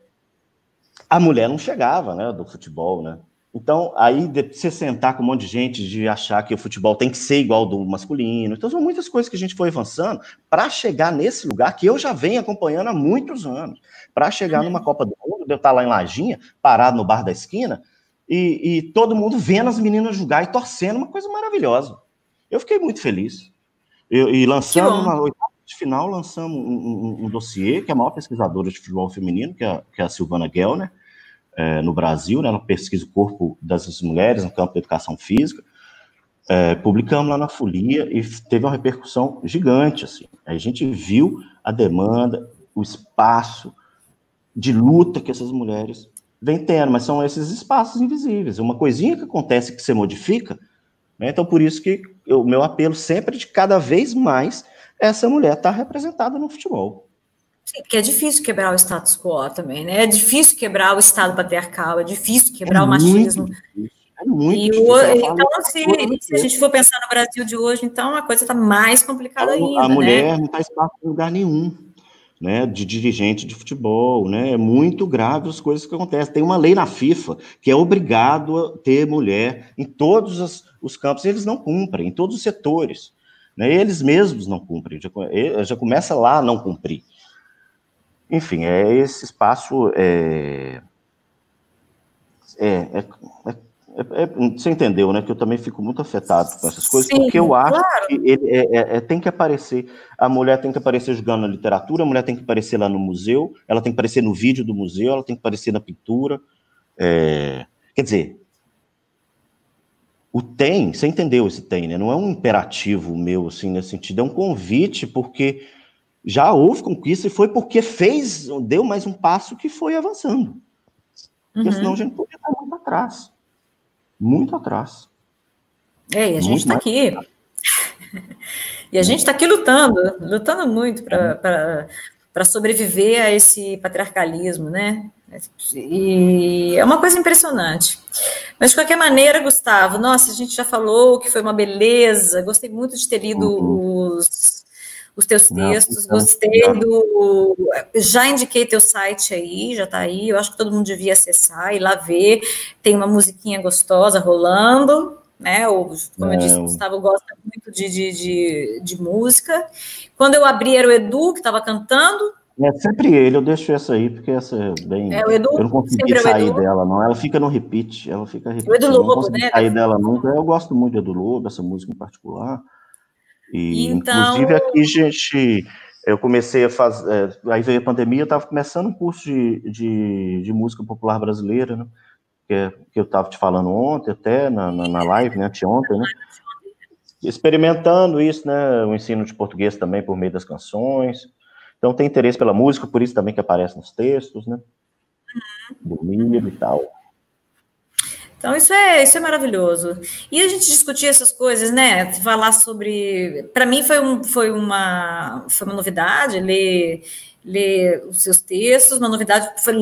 a mulher não chegava, né, do futebol, né? Então, aí de você sentar com um monte de gente de achar que o futebol tem que ser igual ao do masculino. Então, são muitas coisas que a gente foi avançando para chegar nesse lugar que eu já venho acompanhando há muitos anos. Para chegar numa Copa do Mundo, eu estar lá em Lajinha, parado no bar da esquina, e, e todo mundo vendo as meninas jogar e torcendo, uma coisa maravilhosa. Eu fiquei muito feliz. Eu, e lançamos, na oitava de final, lançamos um, um, um dossiê, que é a maior pesquisadora de futebol feminino, que é, que é a Silvana Gellner, é, no Brasil, né? Ela pesquisa o corpo das mulheres no campo da educação física. É, publicamos lá na Folia e teve uma repercussão gigante, assim. A gente viu a demanda, o espaço de luta que essas mulheres vêm tendo, mas são esses espaços invisíveis. Uma coisinha que acontece que você modifica, né? Então, por isso que o meu apelo sempre é de cada vez mais essa mulher estar representada no futebol. Sim, porque é difícil quebrar o status quo também, né? É difícil quebrar o estado patriarcal, é difícil quebrar é o machismo. Difícil, é muito e difícil. O, então, se, se a gente for pensar no Brasil de hoje, então a coisa está mais complicada então, ainda, a mulher né? não está espaço em lugar nenhum, né? De dirigente de futebol, né? É muito grave as coisas que acontecem. Tem uma lei na FIFA que é obrigado a ter mulher em todos os, os campos, e eles não cumprem, em todos os setores. Né? Eles mesmos não cumprem, já, já começa lá a não cumprir. Enfim, é esse espaço. É, é, é, é, é, você entendeu, né? Que eu também fico muito afetado com essas coisas, Sim, porque eu acho claro. que ele é, é, tem que aparecer. A mulher tem que aparecer jogando na literatura, a mulher tem que aparecer lá no museu, ela tem que aparecer no vídeo do museu, ela tem que aparecer na pintura. É, quer dizer, o tem, você entendeu esse tem, né? Não é um imperativo meu, assim, nesse sentido, é um convite, porque já houve conquista e foi porque fez, deu mais um passo que foi avançando. Porque uhum. senão a gente podia estar muito atrás. Muito atrás. É, e a gente está aqui. E a gente está aqui lutando, lutando muito para sobreviver a esse patriarcalismo, né? E é uma coisa impressionante. Mas, de qualquer maneira, Gustavo, nossa, a gente já falou que foi uma beleza, gostei muito de ter lido uhum. os... os teus textos, não, gostei não. do... Já indiquei teu site aí, já tá aí, eu acho que todo mundo devia acessar e lá ver, tem uma musiquinha gostosa rolando, né, o, como eu disse, o Gustavo gosta muito de, de, de, de música. Quando eu abri era o Edu que estava cantando. É sempre ele, eu deixo essa aí, porque essa é bem... É, o Edu, eu não consegui sair dela, não, ela fica no repeat, ela fica repetindo. O Edu Lobo, não consegui né? sair dela nunca, eu gosto muito do Edu Lobo, essa música em particular. E, então... inclusive, aqui, gente, eu comecei a fazer... Aí veio a pandemia, eu estava começando um curso de, de, de música popular brasileira, né? Que, é, que eu estava te falando ontem, até, na, na, na live, né? Anteontem, né? Experimentando isso, né? O ensino de português também por meio das canções. Então, tem interesse pela música, por isso também que aparece nos textos, né? Do Miro e tal. Então, isso é, isso é maravilhoso. E a gente discutir essas coisas, né? Falar sobre... Para mim, foi, um, foi, uma, foi uma novidade ler, ler os seus textos, uma novidade... Foi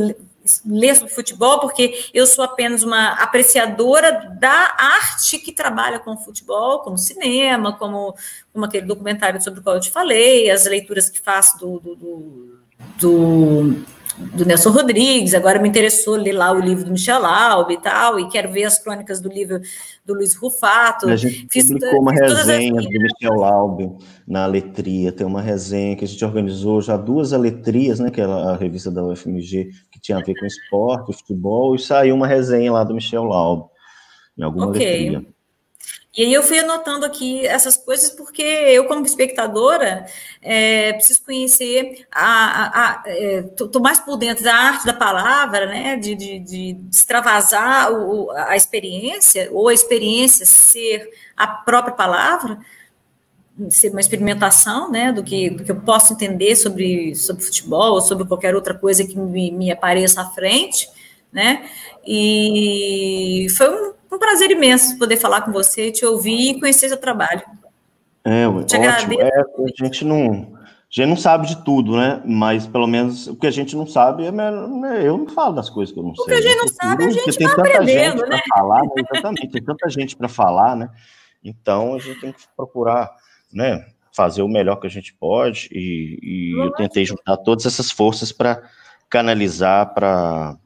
ler sobre futebol, porque eu sou apenas uma apreciadora da arte que trabalha com futebol, como cinema, como, como aquele documentário sobre o qual eu te falei, as leituras que faço do, do, do, do, do Nelson Rodrigues. Agora me interessou ler lá o livro do Michel Laub e tal, e quero ver as crônicas do livro do Luiz Rufato. A gente fiz, publicou uma fiz resenha do Michel Laub na Letria, tem uma resenha que a gente organizou já duas aletrias, né, que é a revista da U F M G, que tinha a ver com esporte, futebol, e saiu uma resenha lá do Michel Laub, em alguma okay. letria. E aí eu fui anotando aqui essas coisas porque eu, como espectadora, é, preciso conhecer, a, a, estou mais por dentro da arte da palavra, né, de, de, de extravasar o, a experiência, ou a experiência ser a própria palavra, ser uma experimentação, né, do que, do que eu posso entender sobre, sobre futebol, ou sobre qualquer outra coisa que me, me apareça à frente, né, e foi um um prazer imenso poder falar com você, te ouvir e conhecer seu trabalho. É, te ótimo. É, a gente não, a gente não sabe de tudo, né? Mas pelo menos o que a gente não sabe é melhor, eu não falo das coisas que eu não sei. O que a gente não sabe, a gente tem vai tanta aprendendo, gente né? para falar, né? Exatamente, tem tanta gente para falar, né? Então a gente tem que procurar, né, fazer o melhor que a gente pode, e, e eu tentei juntar todas essas forças para canalizar, para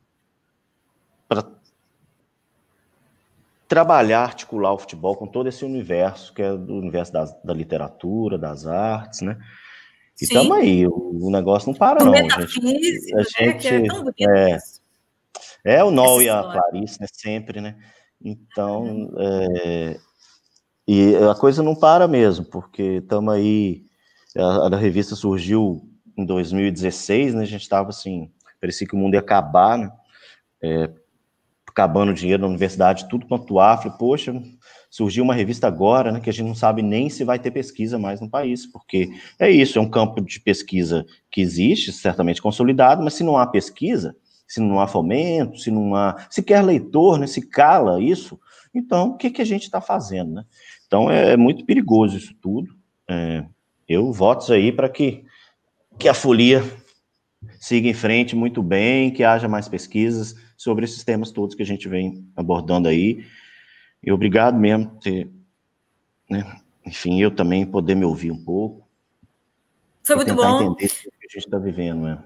trabalhar, articular o futebol com todo esse universo, que é do universo das, da literatura, das artes, né? E estamos aí, o, o negócio não para, não, gente. A gente, né? Que é tão bonito é, isso. É o Noel e a Clarice, né? Sempre, né? Então, é, e a coisa não para mesmo, porque estamos aí, a, a revista surgiu em dois mil e dezesseis, né? A gente estava assim, parecia que o mundo ia acabar, né? É, acabando dinheiro na universidade, tudo quanto há. Falei, poxa, surgiu uma revista agora, né, que a gente não sabe nem se vai ter pesquisa mais no país, porque é isso, é um campo de pesquisa que existe, certamente consolidado, mas se não há pesquisa, se não há fomento, se não há sequer leitor, né, se cala isso, então o que, que a gente está fazendo, né? Então é, é muito perigoso isso tudo. É, eu voto aí para que, que a folia siga em frente muito bem, que haja mais pesquisas sobre esses temas todos que a gente vem abordando aí. E obrigado mesmo por ter, né, enfim, eu também poder me ouvir um pouco. Foi muito bom. Tentar entender o que a gente está vivendo, né?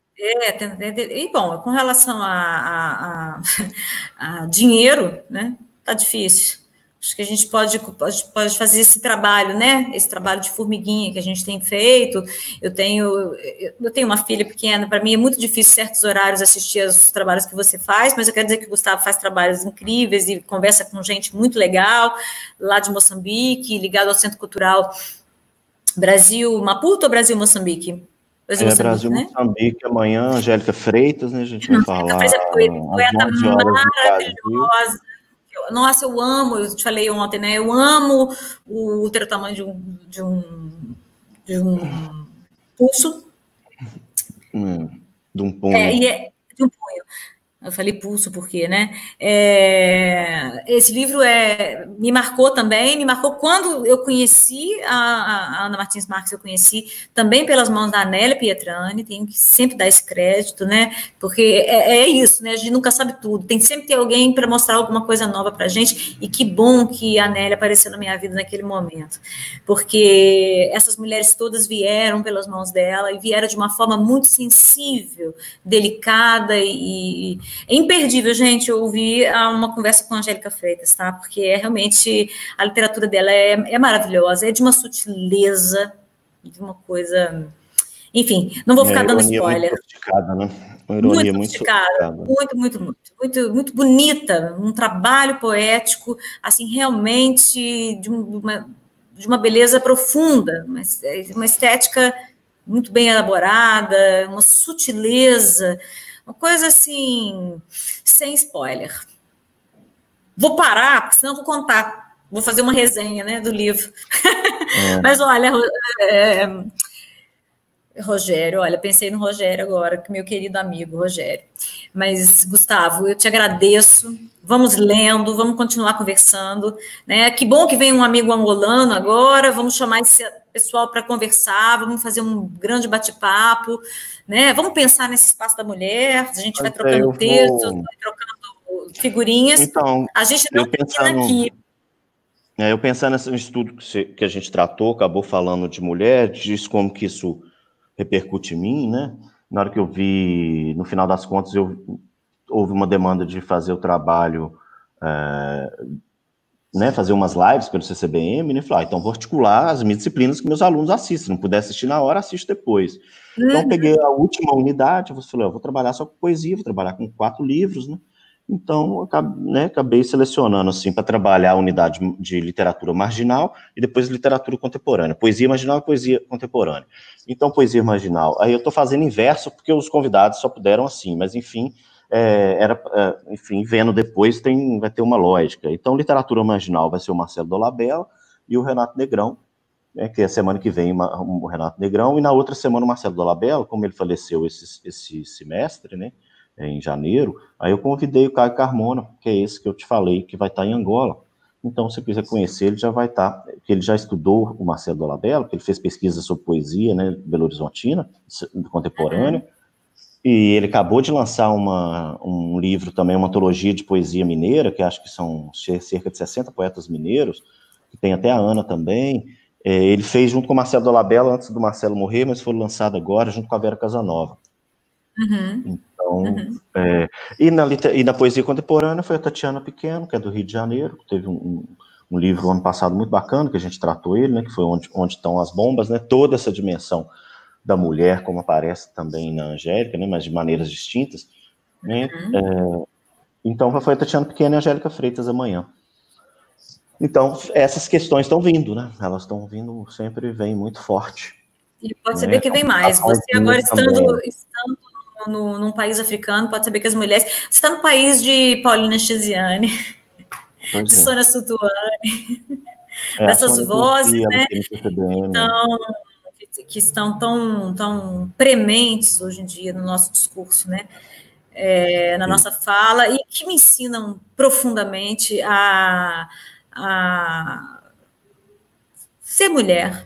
É, e bom, com relação a, a, a, a dinheiro, né, tá difícil. Acho que a gente pode, pode, pode fazer esse trabalho, né? Esse trabalho de formiguinha que a gente tem feito. Eu tenho, eu tenho uma filha pequena, para mim é muito difícil certos horários assistir aos trabalhos que você faz, mas eu quero dizer que o Gustavo faz trabalhos incríveis e conversa com gente muito legal, lá de Moçambique, ligado ao Centro Cultural Brasil, Maputo ou Brasil Moçambique? Brasil, é, Moçambique, Brasil, né? Moçambique, amanhã, Angélica Freitas, né? A gente vai Não, falar. Angélica Freitas é poeta maravilhosa. Nossa, eu amo, eu te falei ontem, né? Eu amo o útero tamanho de um, de um, de um pulso. Hum, de um punho. É, e é, de um punho. Eu falei pulso porque, né? É, esse livro é, me marcou também, me marcou quando eu conheci a, a Ana Martins Marques, eu conheci também pelas mãos da Anélia Pietrani, tenho que sempre dar esse crédito, né? Porque é, é isso, né? A gente nunca sabe tudo, tem que sempre ter alguém para mostrar alguma coisa nova para a gente, e que bom que a Anélia apareceu na minha vida naquele momento, porque essas mulheres todas vieram pelas mãos dela e vieram de uma forma muito sensível, delicada e é imperdível, gente, eu ouvi uma conversa com a Angélica Freitas, tá? Porque é realmente, a literatura dela é, é maravilhosa, é de uma sutileza, de uma coisa... Enfim, não vou ficar é, dando spoiler. Muito sofisticada, né? Uma ironia muito sofisticada. Muito, muito, muito, muito, muito bonita, um trabalho poético, assim, realmente de uma, de uma beleza profunda, uma, uma estética muito bem elaborada, uma sutileza... Uma coisa assim, sem spoiler. Vou parar, porque senão vou contar. Vou fazer uma resenha, né, do livro. É. Mas olha, é, Rogério, olha, pensei no Rogério agora, que meu querido amigo Rogério. Mas, Gustavo, eu te agradeço. Vamos lendo, vamos continuar conversando, né? Que bom que vem um amigo angolano agora. Vamos chamar esse pessoal para conversar, vamos fazer um grande bate-papo, né? Vamos pensar nesse espaço da mulher. A gente vai trocando textos, vou... vai trocando figurinhas. Então, a gente não termina aqui. É, eu pensando nesse estudo que, você, que a gente tratou, acabou falando de mulher, diz como que isso repercute em mim, né? Na hora que eu vi, no final das contas, eu, houve uma demanda de fazer o trabalho, é, né, fazer umas lives pelo C C B M, né? Falei, ah, então vou articular as minhas disciplinas que meus alunos assistem. Se não puder assistir na hora, assisto depois. Uhum. Então, eu peguei a última unidade, eu falei, eu vou trabalhar só com poesia, vou trabalhar com quatro livros, né? Então, acabei, né, acabei selecionando, assim, para trabalhar a unidade de literatura marginal e depois literatura contemporânea. Poesia marginal e poesia contemporânea. Então, poesia marginal. Aí eu estou fazendo inverso, porque os convidados só puderam assim, mas, enfim, é, era, é, enfim, vendo depois, tem, vai ter uma lógica. Então, literatura marginal vai ser o Marcelo Dolabella e o Renato Negrão, né, que é a semana que vem o Renato Negrão, e na outra semana o Marcelo Dolabella, como ele faleceu esse, esse semestre, né, em janeiro, aí eu convidei o Caio Carmona, que é esse que eu te falei, que vai estar em Angola. Então, se você quiser conhecer, ele já vai estar, que ele já estudou o Marcelo Dolabella, que ele fez pesquisa sobre poesia, né, Belo Horizontina, contemporânea, uhum. E ele acabou de lançar uma, um livro também, uma antologia de poesia mineira, que acho que são cerca de sessenta poetas mineiros, que tem até a Ana também. É, ele fez junto com o Marcelo Dolabella, antes do Marcelo morrer, mas foi lançado agora, junto com a Vera Casanova. Uhum. Então, uhum. é, e, na, e na poesia contemporânea foi a Tatiana Pequeno, que é do Rio de Janeiro, que teve um, um livro ano passado muito bacana, que a gente tratou ele, né, que foi onde, onde estão as bombas, né, toda essa dimensão da mulher, como aparece também na Angélica, né, mas de maneiras distintas. Né, uhum. é, então, foi a Tatiana Pequeno e a Angélica Freitas amanhã. Então, essas questões estão vindo, né, elas estão vindo, sempre vem muito forte. E pode saber né, que vem mais. Você agora estando, estando No, num país africano, pode saber que as mulheres... Você está no país de Paulina Chiziane, de é. Sônia Sutuane, é, dessas vozes, né, então, que, que estão tão, tão prementes hoje em dia no nosso discurso, né, é, na Sim. nossa fala, e que me ensinam profundamente a, a ser mulher.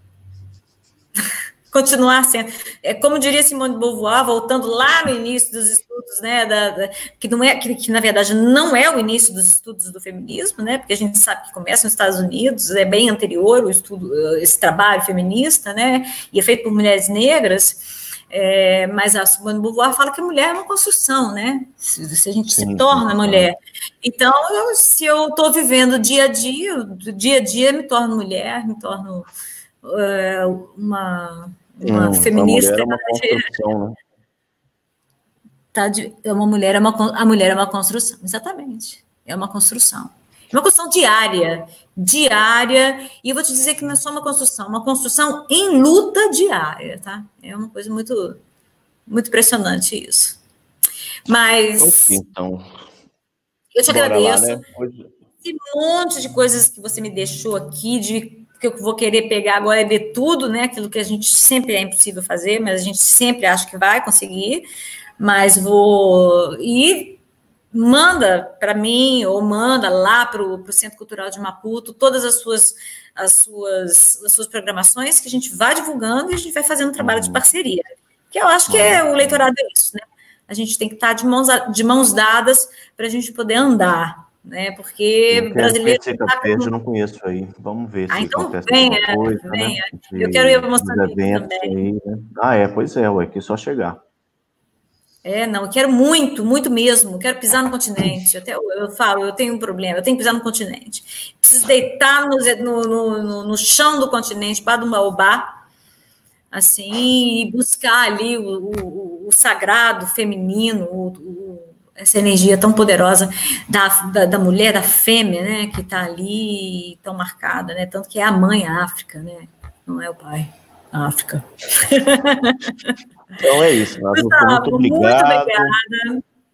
Continuar sendo, é, como diria Simone de Beauvoir, voltando lá no início dos estudos, né, da, da, que, não é, que, que na verdade não é o início dos estudos do feminismo, né, porque a gente sabe que começa nos Estados Unidos, é bem anterior o estudo, esse trabalho feminista, né, e é feito por mulheres negras, é, mas a Simone de Beauvoir fala que a mulher é uma construção, né, se, se a gente sim, se torna sim, mulher. Então, eu, se eu estou vivendo dia a dia, do dia a dia me torno mulher, me torno é, uma... uma hum, feminista. A mulher é uma construção, né? Tá de, é uma mulher, é uma, a mulher é uma construção, exatamente. É uma construção. É uma construção diária, diária, e eu vou te dizer que não é só uma construção, uma construção em luta diária, tá? É uma coisa muito, muito impressionante isso. Mas... Então, eu te agradeço. Lá, né? Esse monte de coisas que você me deixou aqui, de que eu vou querer pegar agora é ver tudo, né, aquilo que a gente sempre é impossível fazer, mas a gente sempre acha que vai conseguir, mas vou... E manda para mim, ou manda lá para o Centro Cultural de Maputo, todas as suas, as, suas, as suas programações, que a gente vai divulgando e a gente vai fazendo um trabalho uhum. de parceria, que eu acho que é, o leitorado é isso, né? A gente tem que estar de mãos, de mãos dadas para a gente poder andar, né? Porque eu brasileiro tá com... eu não conheço aí. Vamos ver se ah, então acontece venha, coisa, venha. Né? Eu quero ir mostrar também. Aí, né? Ah, é, pois é, ué, que é só chegar. É, não, eu quero muito, muito mesmo. Eu quero pisar no continente. Até eu, eu falo, eu tenho um problema, eu tenho que pisar no continente. Preciso deitar no, no, no, no chão do continente, para do Baobá, assim, e buscar ali o, o, o sagrado feminino, o, o essa energia tão poderosa da, da, da mulher, da fêmea, né, que está ali tão marcada, né, tanto que é a mãe a África, né, não é o pai, a África. Então é isso, Gustavo, muito obrigado. Muito obrigada.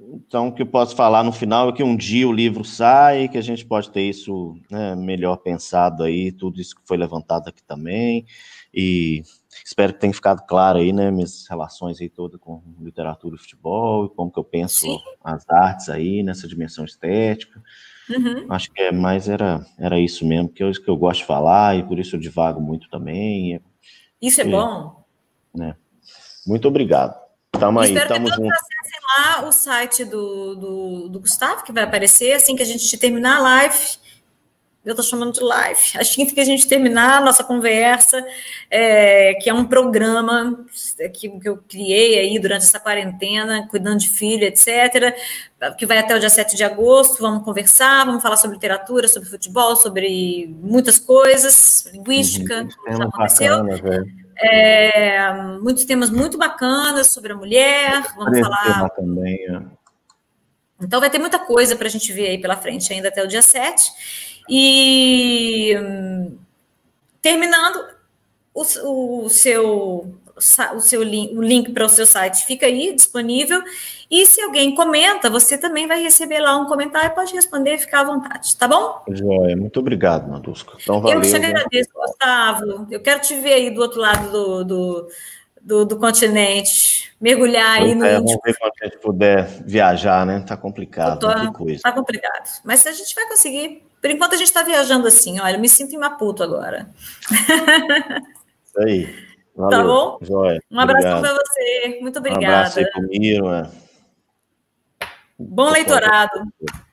Então, o que eu posso falar no final é que um dia o livro sai, que a gente pode ter isso, né, melhor pensado aí, tudo isso que foi levantado aqui também, e espero que tenha ficado claro aí, né, minhas relações aí todas com literatura e futebol, e como que eu penso Sim. as artes aí, nessa dimensão estética. Uhum. Acho que é, mais era, era isso mesmo, que é isso que eu gosto de falar, e por isso eu divago muito também. Isso é e, bom. Né. Muito obrigado. Tamo aí, Espero tamo que todos junto. acessem lá o site do, do, do Gustavo, que vai aparecer assim que a gente terminar a live. Eu estou chamando de live. Assim que a gente terminar a nossa conversa, é, que é um programa que, que eu criei aí durante essa quarentena, cuidando de filho, etcétera, que vai até o dia sete de agosto. Vamos conversar, vamos falar sobre literatura, sobre futebol, sobre muitas coisas, linguística, uhum, como já aconteceu. Bacana, É, muitos temas muito bacanas sobre a mulher, vamos falar... também, é. Então vai ter muita coisa para a gente ver aí pela frente ainda até o dia sete. E terminando, o, o seu, o seu link, o link para o seu site fica aí disponível. E se alguém comenta, você também vai receber lá um comentário, pode responder e ficar à vontade, tá bom? Joia, muito obrigado, Nadusca. Então, valeu. Eu te agradeço, Gustavo. Eu quero te ver aí do outro lado do, do, do, do continente, mergulhar aí no é, Índico. Vamos ver quando a gente puder viajar, né? Tá complicado, tô, que coisa. Tá complicado. Mas a gente vai conseguir. Por enquanto a gente está viajando assim, olha, eu me sinto em Maputo agora. Isso aí. Valeu. Tá bom? Joia. Um abraço para você. Muito obrigada. Um abraço aí pro Miro. É. Bom leitorado.